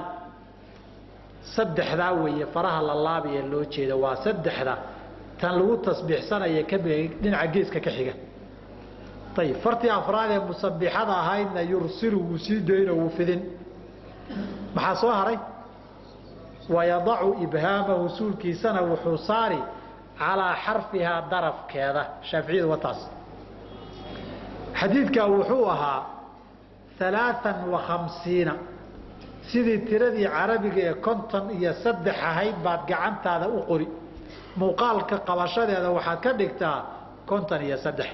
saddexda weeye faraha la laabiye loo jeedo waa saddexda tan lagu tasbiixsanaya ka dhinaca geeska ka xiga طيب فرتي افراد المسبحات هاينا يرسلوا وسيدين وفدين ما سو هري ويضع ابهامه سولكي سنه وحصاري على حرفها ضرف كذا شافعي وطاس حديثك وحوها ثلاثا وخمسين سيدي تردي عربي كنتن يا صدح هاي بعد غعنتادا او قري موقالك قباشديدا waxaad ka dhigtaa konton iyo saddex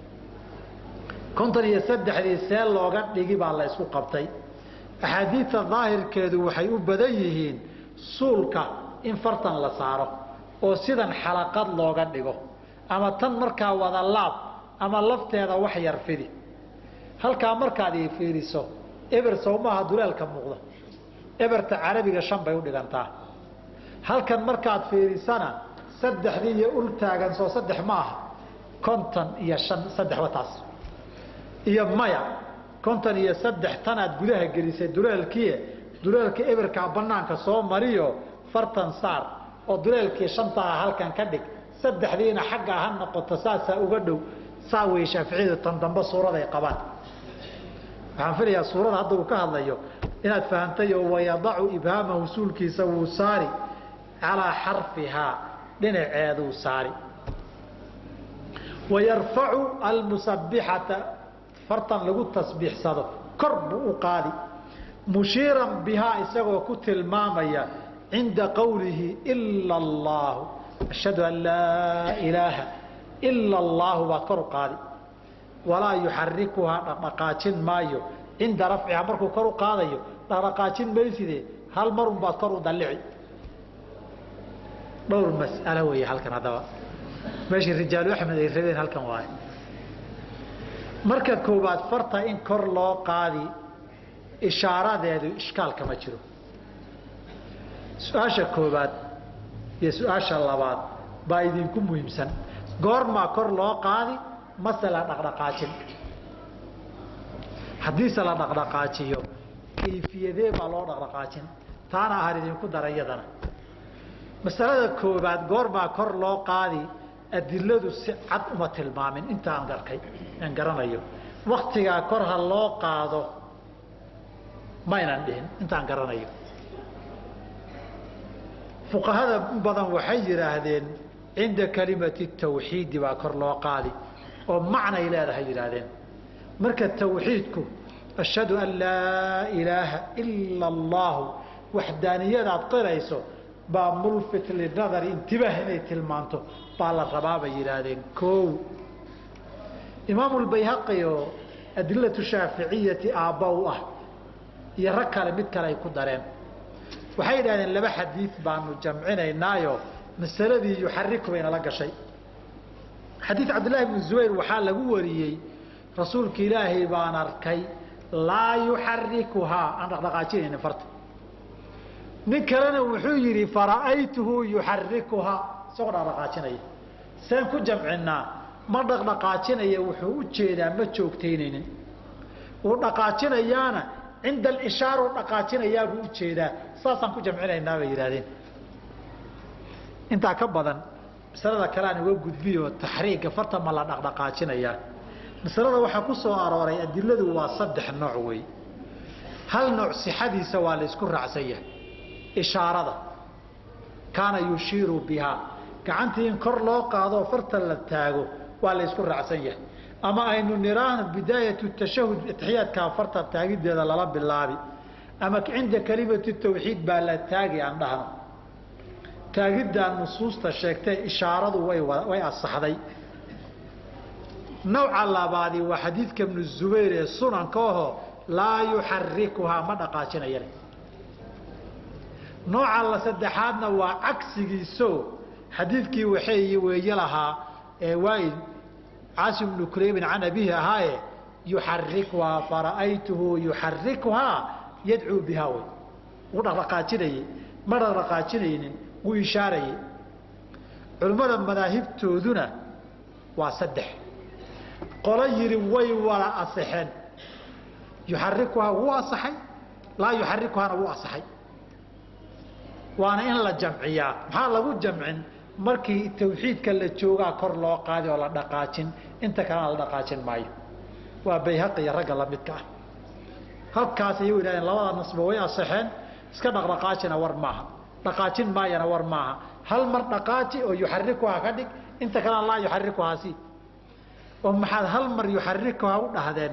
konton iyo saddex seel looga dhigi baa la isku qabtay ahadiita daahirkeedu waxay u badan yihiin suulka in fartan la saaro oo sidan xalaqad looga dhigo ama tan markaa wada laab ama lafteeda wax yar fidi halka markaad ay fiiriso eber soomaha duleelka muuqda eberta carabiga shan bay u dhigantaa halkan markaad fiirisana saddexdii iyo ul taagan soo saddex maaha konton iyo shan saddex wataas iyo maya konton iyo saddex tanaad gudaha gelisay duleelkii duleelka eberka banaanka soo mariyo fartan saar oo duleelkii shanta halkan ka dhig saddexdiina xagga ahan noqoto saasa uga dhow saaway Shaafiicida tan damba suurada ay qabaan waxaan filayaa suurada hadda uu ka hadlayo inaad fahantay oo wayadacu ibhaamahu sulkiisa uu saari ala harfiha dhinaceedu saari wayarfa'u almusabbihata fartan lagu tasbiixsado korbu u qaadi mushiran biha isagoo ku tilmaamaya inda qawlihi illa allah ashhadu an la ilaha illa allah wa kor qaadi wala yuharrikuha dhaqaajin maayo inda rafciha markuu kor qaadayo dhaqaajin meeside hal mar un baad kor u dalici dhowr mas'ala way halkan hadaba meeshii rijaalu ahmed ay rabeen halkan waay marka koobaad farta in kor loo qaadi ishaaradeedu iskaal kama jiro su'aasha koobaad iyo su'aasha labaad baa idinku muhiimsan goorma kor loo qaadi masala dhaqdhaqaajin hadii sala dhaqdhaqaajiyo kayfiyadee baa loo dhaqdhaqaajin taana ahar idinku darayadana masalada koobaad goorma kor loo qaadi adilladu si cad uma tilmaamin inta aan garkay aan garanayo waqtiga kor ha loo qaado ma inaan dhihin inta aan garanayo fuqahada badan waxay yiraahdeen inda kalimati tawxiid baa kor loo qaadi oo macna ay leedahay yiraahdeen marka tawxiidku ashhadu an la ilaha illa allah wahdaniyada qirayso baa mulfit lidadar intibah inay tilmaanto baa la rabaaba yiraahdeen koow imaam al-bayhaqi oo adillatu shaafi'iyyati aabaw ah iyo rakale mid kale ay ku dareen waxay yiraahdeen laba xadiis baanu jamcinaynaayo masaladii yuharriku bayna la gashay xadiis abdullah ibn zubayr waxa lagu wariyay rasuulka ilaahay baan arkay la yuharrikuha an dhaqaajinayna farta nin kalena wuxuu yiri faraaytuhu yuharrikuha soo dhaqaajinay saan ku jamcinaa ma dhaqaajinaya wuxuu u jeedaa ma joogteynaynin oo dhaqaajinayaana inda al-ishaara dhaqaajinayaa buu u jeedaa saasan ku jamcinaynaa bay yiraahdeen inta ka badan masalada kale aan uga gudbiyo tahriiga farta ma la dhaqaajinaya masalada waxa ku soo arooray adilladu waa saddex nooc way hal nooc sixadiisa waa la isku raacsan yahay ishaarada kana yushiru biha gacantii in kor loo qaado farta la taago waa la isku raacsan yahay ama aynu niraan bidayatu tashahhud tahiyadka farta taagideeda lala bilaabi ama inda kalimatu tawxiid baa la taagi aan dhahno taagidda nusuusta sheegtay ishaaradu way way asaxday nooca labaadi waa xadiidka ibn Zubayr ee sunanka oo la yuharrikuha ma dhaqaajinayeen nooca la saddexaadna waa cagsigiiso xadiidkii waxay weeyalaha ee waay Aasim ibn Kurayb an abihi ahaaye yuharrikuha fara'aytuhu yuharrikuha yad'u biha wa dhaqaajinayay ma dhaqaajinaynin wuu ishaaray culimada madaahibtooduna waa saddex qolo yiri way wala asaxan yuharrikuha wuu asaxay la yuharrikuha wuu asaxay waana in la jamciyaa maxaa lagu jamcin markii tawxiidka la joogaa kor loo qaadi oo la dhaqaajin inta kale la dhaqaajin maayo waa bayhaqi raga la midka ah halkaas ay weeyaan labada nasba way asaxeen iska dhaqdhaqaajina war maaha dhaqaajin maayana war maaha hal mar dhaqaaji oo yuharrikuha ka dhig inta kale la yuharrikuha si oo maxaa hal mar yuharrikuha u dhahdeen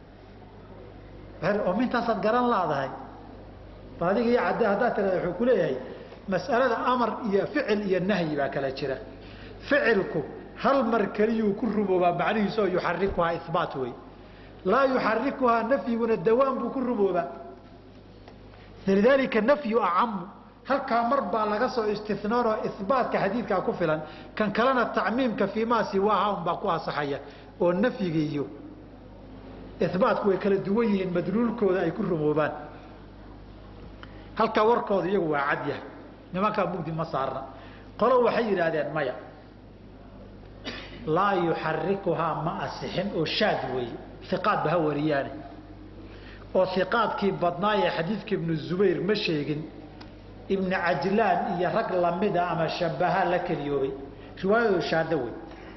oo mintaas garan laadahay baadiga iyo cadda hadaa tiraahdo wuxuu ku leeyahay mas'alada amar iyo ficil iyo nahyi baa kala jira ficilku hal mar kaliyu ku rumooba macnihiisu yuharrikuha ithbaat way la yuharrikuha nafyuna dawaan buu ku rumooba lidalika nafyu a'am halka mar baa laga soo istithnaaro ithbaatka xadiidka ku filan kan kalena ta'miimka fi ma si waa um baa ku asaxaya oo nafyiga iyo ithbaatku way kala duwan yihiin madluulkooda ay ku rumoobaan halka warkooda iyagu waa cad yahay nimanka mugdi ma saarna qolo waxay yiraahdeen maya la yuharrikuha ma asixin oo shaad way thiqaad ba wariyaan oo thiqaadkii badnaayay xadiidka ibn Zubayr ma sheegin ibn Ajlan iyo rag lamida ama shabaha la kaliyoobay riwaayadu shaad way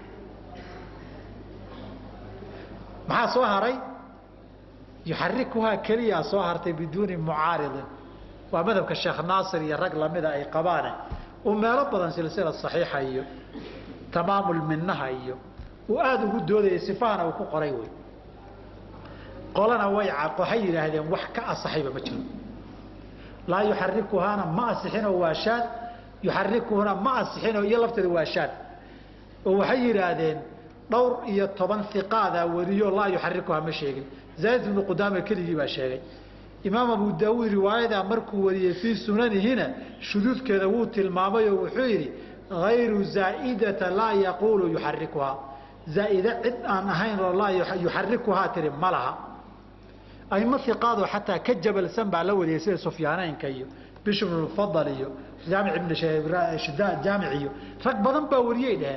ma soo haray yuharrikuha kaliya soo hartay biduuni mucaarid waa madhabka Sheekh Naasir iyo rag lamida ay qabaan oo meelo badan silsilada saxiixa iyo tamaamul minnaha iyo oo aad ugu dooday sifaana uu ku qoray way qolana way waxay yiraahdeen wax ka asaxiiba ma jiro la yuharrikuhana ma asixino waa shaad yuharrikuhuna ma asixino iyo lafteeda waa shaad oo waxay yiraahdeen dhowr iyo toban thiqaada wariyo la yuharrikuha ma sheegin Zayd ibn Qudama kaligi baa sheegay imaam Abu Daawud riwaayada markuu wariyay fi sunanihina shuduudkeeda wuu tilmaamay oo wuxuu yiri غير زائدة لا يقول يحركها زائدة عد أن أهين الله يحركها تري ملها أي مثل قاضوا حتى كجبل سنبع الأول يصير سفيانين كيو بشر الفضليو جامع ابن شداد جامعيو رقم باوريين هن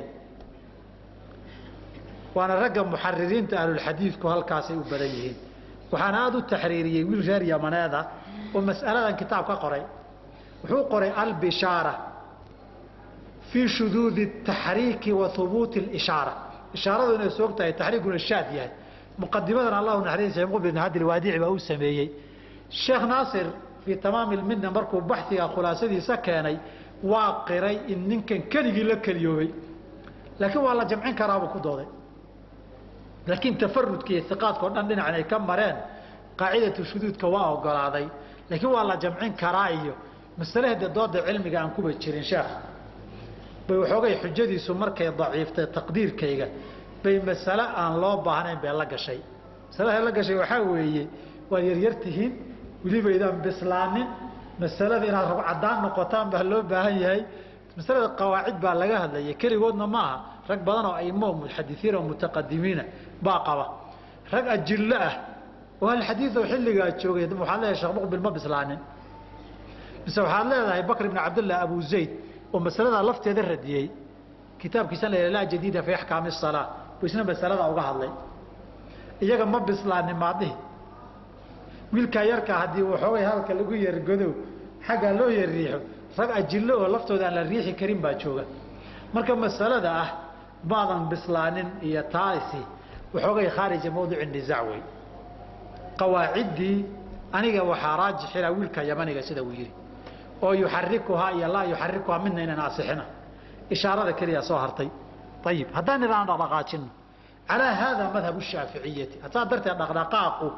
وأنا رقم محررين تأهل الحديث كهالكاسي وبديهين وحنا هذا التحريري والجارية من هذا والمسألة كتاب كقري وحو قري البشارة في شذوذ التحريك وثبوت الإشارة إشارة أنه سوقتها التحريك الشاذ يعني مقدمة الله نحرين سيقول بأن هذه الوادع بأو سميي الشيخ ناصر في تمام المنة مركب بحثي خلاصة سكاني واقري إن كان كلي لك اليومي لكن والله جمعين كرابة كدوضي لكن تفرد كي الثقات كون عندنا على كم مرين قاعدة الشذوذ كواه وقال هذا لكن والله جمعين كرائيه مسألة الضاد علمي عن كوبا تشيرين شيخ بوحوغي حجديسو markay daciiftay taqdiirkayga bay mas'ala aan loo baahnayn bay la gashay mas'alaha la gashay waxa weeye waa yar yartihiin waliba idaan bislaanin mas'alada inaad rab cadaan noqotaan baa loo baahan yahay mas'alada qawaacid baa laga hadlayay kaligoodna maaha rag badan oo ay moo muhaddisiin oo mutaqaddimiina baa qaba rag ajilla ah oo hal xadiis oo xilliga joogay waxa la sheekh muqbil ma bislaanin bas waxa leedahay Bakr ibn Abdullah Abu Zayd ومسألة لفت هذا الرديء كتاب كيسان لا جديدة في أحكام الصلاة ويسنا مسألة أوجه الله إياك ما بيصلاني ماضي ويلك يركع هدي وحوي هالك اللي يقول يرجدو حاجة له يريح فجأة جلوا لفت هذا الريح كريم باتشوجا مركب مسألة ده بعضا بيصلانين هي تايسي وحوي خارج موضوع النزاع قواعد دي أنا وحراج حلا ويلك يماني كسيدا ويري oo yuharrikuha ya la yuharrikuha minna inana asixina ishaarada kaliya soo hartay طيب hadaan iraan dhaqaaqin ala hada madhab ash-shafi'iyyah hatta darta dhaqaaqo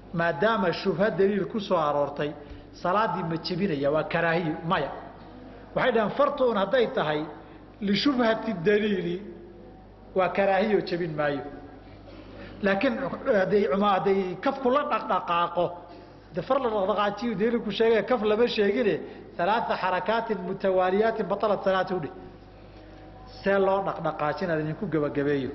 maadaama shubha daliil ku soo aroortay salaadii ma jibinaya waa karaahiyo maya وحيدا فرطون هديت هاي لشبهة الدليل وكراهية جبين مايو لكن دي عما دي كف كل دقائقه دفر الرغاتي وديلك شيء كف لما شيء ثلاث حركات متواليات بطلت ثلاثه دي سيلو دقدقاشين هذا يكون غبغبيو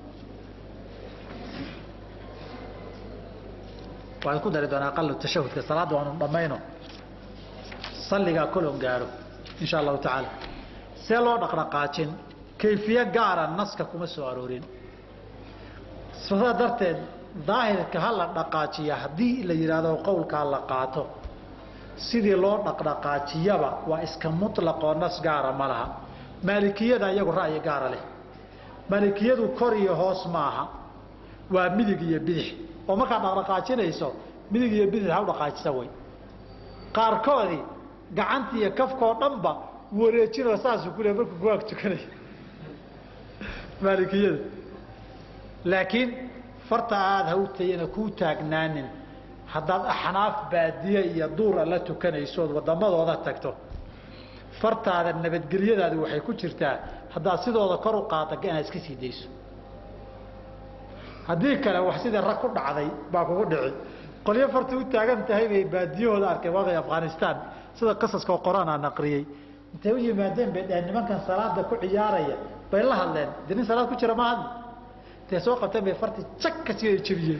وأنا كنت أريد أن أقل التشهد في الصلاة وأنا ضمينه صلي كلهم قالوا إن شاء الله تعالى سيلو دقدقاشين كيفية قارة النص كما سوارورين سوى درتين ظاهر كهلا دقاشية هدي اللي يرادوا قول كهلا قاتو سيدي لو دقدقاشية وإسك مطلق والنص قارة ملها مالكية دا يقول رأي قارة له مالكية دو كوري هوس معها ومدقية بدح وما كان دقدقاشية ليسو مدقية بدح هاو دقاشي سوي قاركودي قعنتي كفكو نمبا وريتشين رساسو كله بركو قواك تكني مالكية لكن فرطة هذا هو تينا كو تاغنانين حداد أحناف بادية يدور لا تكني يسود ودمد وضع تكتو فرطة هذا النبتقلية هذا وحي كو جرتا حداد سيدو وضع كرو قاطق أنا اسكسي ديسو هديك لو حسيد الركض عضي باكو قدعي قل يا فرطة تاغن تهيبي بادية وضع كواغي أفغانستان سيدا قصص كو قرآن نقريي انتوي مادين بأن من كان صلاة كو عيارية بيلا هالين دين صلاة كو جرى ما هذا تسوق تم فرتي تشك كثير تشبيه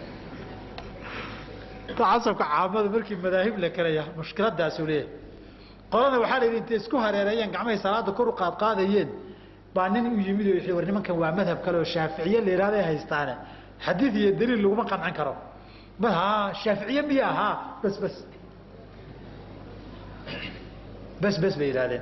تعصب كعامد مركي مذاهب لكريه مشكلة داسولية قالنا وحال إذا أنت اسكوها رأيين قعمي صلاة كرو قاد قادين بعدين يجيبوا يحورني من كان مذهب كلو الشافعية اللي رأيه هيستانه حديث يدري اللي ما كان عنكره بس ها الشافعية بيها ها بس بس بس بس بيرادين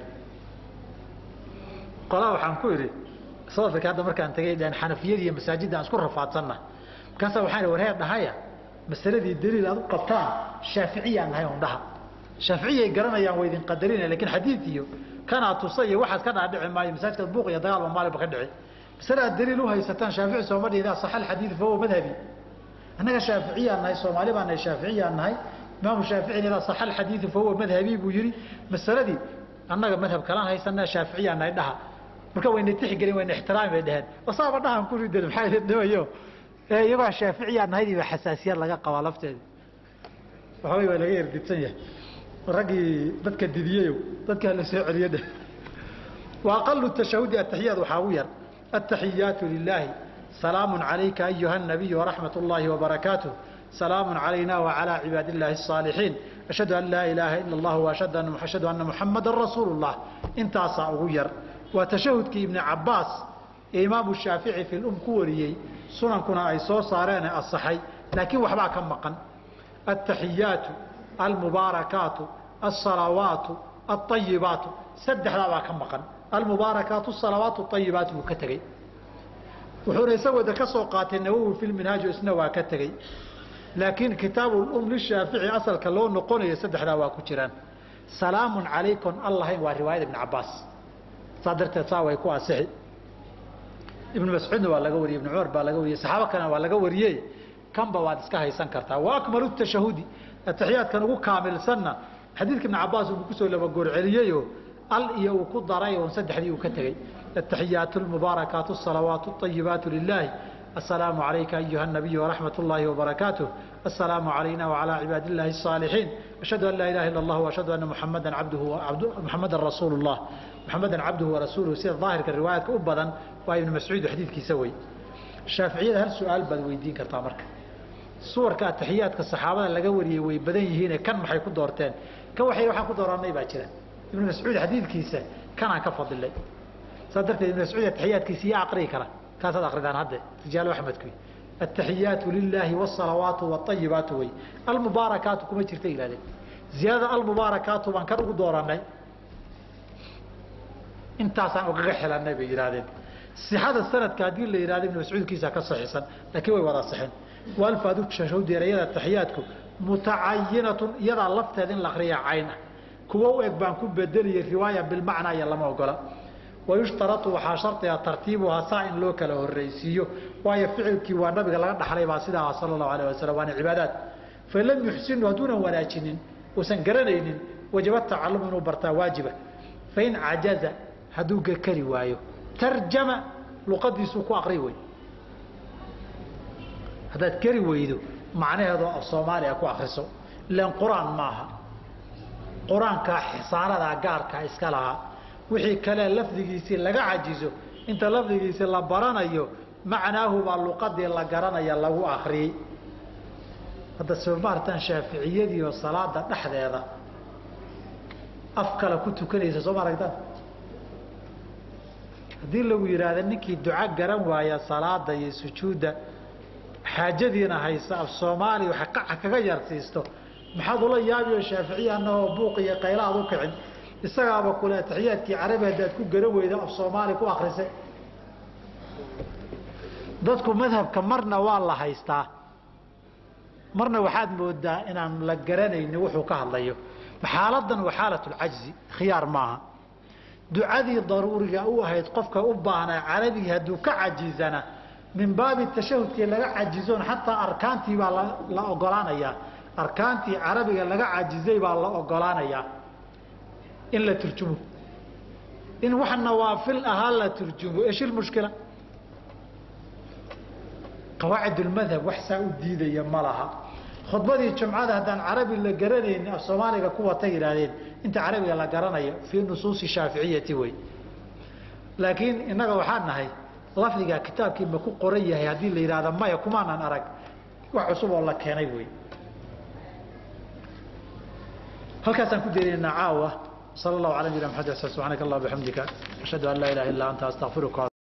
قالوا وحنكوري صوتك هذا مركان تجي لأن حنفية دي مساجد عن سكر رفعت صنة كان سوى حاله ورهي النهاية مسألة دي الدليل هذا قطان شافعية عن هاي عندها شافعية قرنا يا ويدين قدرين لكن حديثيه كان تصير واحد كان عدع معي مساجد البوق يضيع ومالي بخدعي مسألة الدليل هو ستان شافعي سومالي إذا صح الحديث فهو مذهبي أنا شافعية عن هاي سومالي بأن شافعية عن هاي إمام الشافعي إذا صح الحديث فهو مذهبي بيجري مسألة دي أنا مذهب كلام هاي سنة شافعية عن هاي ده marka way natiixgelin way ixtiraam ay dhahan wasaaba dhahan ku riday maxay leedahay ee iyaga shaaficiya nahay xasaasiyad laga qaba lafteeda waxa way laga yardidsan yahay ragi dadka didiyeeyo dadka la soo celiyada wa aqallu tashahhud at-tahiyyat waxa uu yar at-tahiyyatu lillahi salaamun alayka ayyuha an-nabiy wa rahmatullahi wa barakatuh salaamun alayna wa ala ibadillahi as-salihin ashhadu an la ilaha illa allah wa ashhadu anna muhammadar rasulullah inta saa ugu yar وتشهد كي ابن عباس إمام الشافعي في الأم كوريي سنن كنا أي صو صارين الصحي لكن وحبا كم مقن التحيات المباركات الصلوات الطيبات سد حلابا كم مقن المباركات الصلوات الطيبات وكتغي وحور يسوى ذا كسوقات النووي في المنهاج اسنوا كتغي لكن كتاب الأم للشافعي أصل كلون نقون يسد حلابا كتيران سلام عليكم الله ورواية ابن عباس صادرت تصاوي كوا سحي ابن مسعود waa laga wariyay ibn Umar baa laga wariyay saxaabo kana waa laga wariyay kan ba waad iska haysan kartaa waa akmalu tashahudi atahiyadkan ugu kaamilsanna xadiidka ibn Abbas uu ku soo laba goor celiyayo al iyo uu ku daray oo saddexdii uu ka tagay atahiyatu almubarakatu as-salawatu at-tayyibatu lillahi assalamu alayka ayyuha an-nabiy wa rahmatullahi wa barakatuh assalamu alayna wa ala ibadillahi as-salihin ashhadu an la ilaha illa allah wa ashhadu anna muhammadan abduhu wa abdu muhammadan rasulullah محمد عبده ورسوله سير ظاهر كالروايات كأبدا وابن مسعود حديث كيسوي الشافعية هل سؤال بدويدين كرتامرك صور كالتحيات كالصحابة اللي قوري ويبدين هنا كان محي يكون دورتين كان وحي يروح يكون دوران باكرا ابن مسعود حديث كيسة كان عن كفض الله صدرت ابن مسعود التحيات كيسية عقري كرا كان صدق ردان هذا تجال أحمد كوي التحيات لله والصلوات والطيبات وي المباركات كما ترتي إلى زيادة المباركات وان كانوا دوران intaasaan uga xelanay bay yiraahdeen sixada sanadka hadii la yiraahdo ibn Mas'uud kiisa ka saxiisan laakiin way wada saxeen wal faadu tashahhud yarayada tahiyadku mutaayinatun yada lafteeda in la akhriyo ayna kuwa u eg baan ku bedeliyay riwaaya bil macna ya lama ogola ويشترط وحا شرطها ترتيبها سائن لو كلا هريسيو واي فعلكي waa nabiga laga dhaxlay baa sidaa sallallahu alayhi wasallam waana cibaadad فلم يحسن دون ولا جنين وسن garanaynin wajibat ta'allum inuu bartaa waajiba fain cajaza hadduu kari waayo tarjama luqadiisuu ku aqri wey haddaad kari weydo macnaheedu af soomaaliya ku akriso ilaan qur-aan maaha qur-aankaa xisaanadaa gaarka iska lahaa wixii kale lafdigiisii laga cajizo inta lafdigiisii la baranayo macnaahu baa luqadii la garanaya lagu akriyey hadda soomaartan shaaficiyadii oo salaada dhexdeeda af kale ku tukanaysa soo ma aragtaan haddii lagu yidhaahdo ninkii duco garan waaya salaada iyo sujuudda xaajadiina haysa af soomaaliya waxa qaca kaga yarsiisto maxaad ula yaabiyo shaaficiya annagoo buuq iyo qayla aad u kicin isagaaba kule atixiyaadkii carabi haddaad ku garan weydo af soomaali ku akrisay dadku madhabka marna waa la haystaa marna waxaad moodaa inaan la garanaynin wuxuu ka hadlayo xaaladan waa xaalatulcajzi khiyaar maaha ducadii daruuriga u ahayd qofka u baahnaa carabigii hadduu ka cajizana min baabi tashahudkii laga cajizoon xataa arkaantii baa la ogolaanayaa arkaantii carabiga laga cajizay baa la ogolaanayaa in la turjumo in wax nawaafil ahaa la turjumo ايش المشكلة قواعد المذهب وحسا وديديا ما لها خطبتي جمعه هدان عربي لا غرانين الصوماليga kuwa tayiraadeen inta carabiga la garanayo fi nusuus shaafiiciyati way laakiin inaga waxaan nahay lafdiga kitaabkii ma ku qoran yahay hadii la yiraahdo maya kuma aan arag wax cusub oo la keenay way halkaas aan ku deeynaa caawa sallallahu alayhi wa sallam subhanaka allah bihamdika ashhadu an la ilaha illa anta astaghfiruka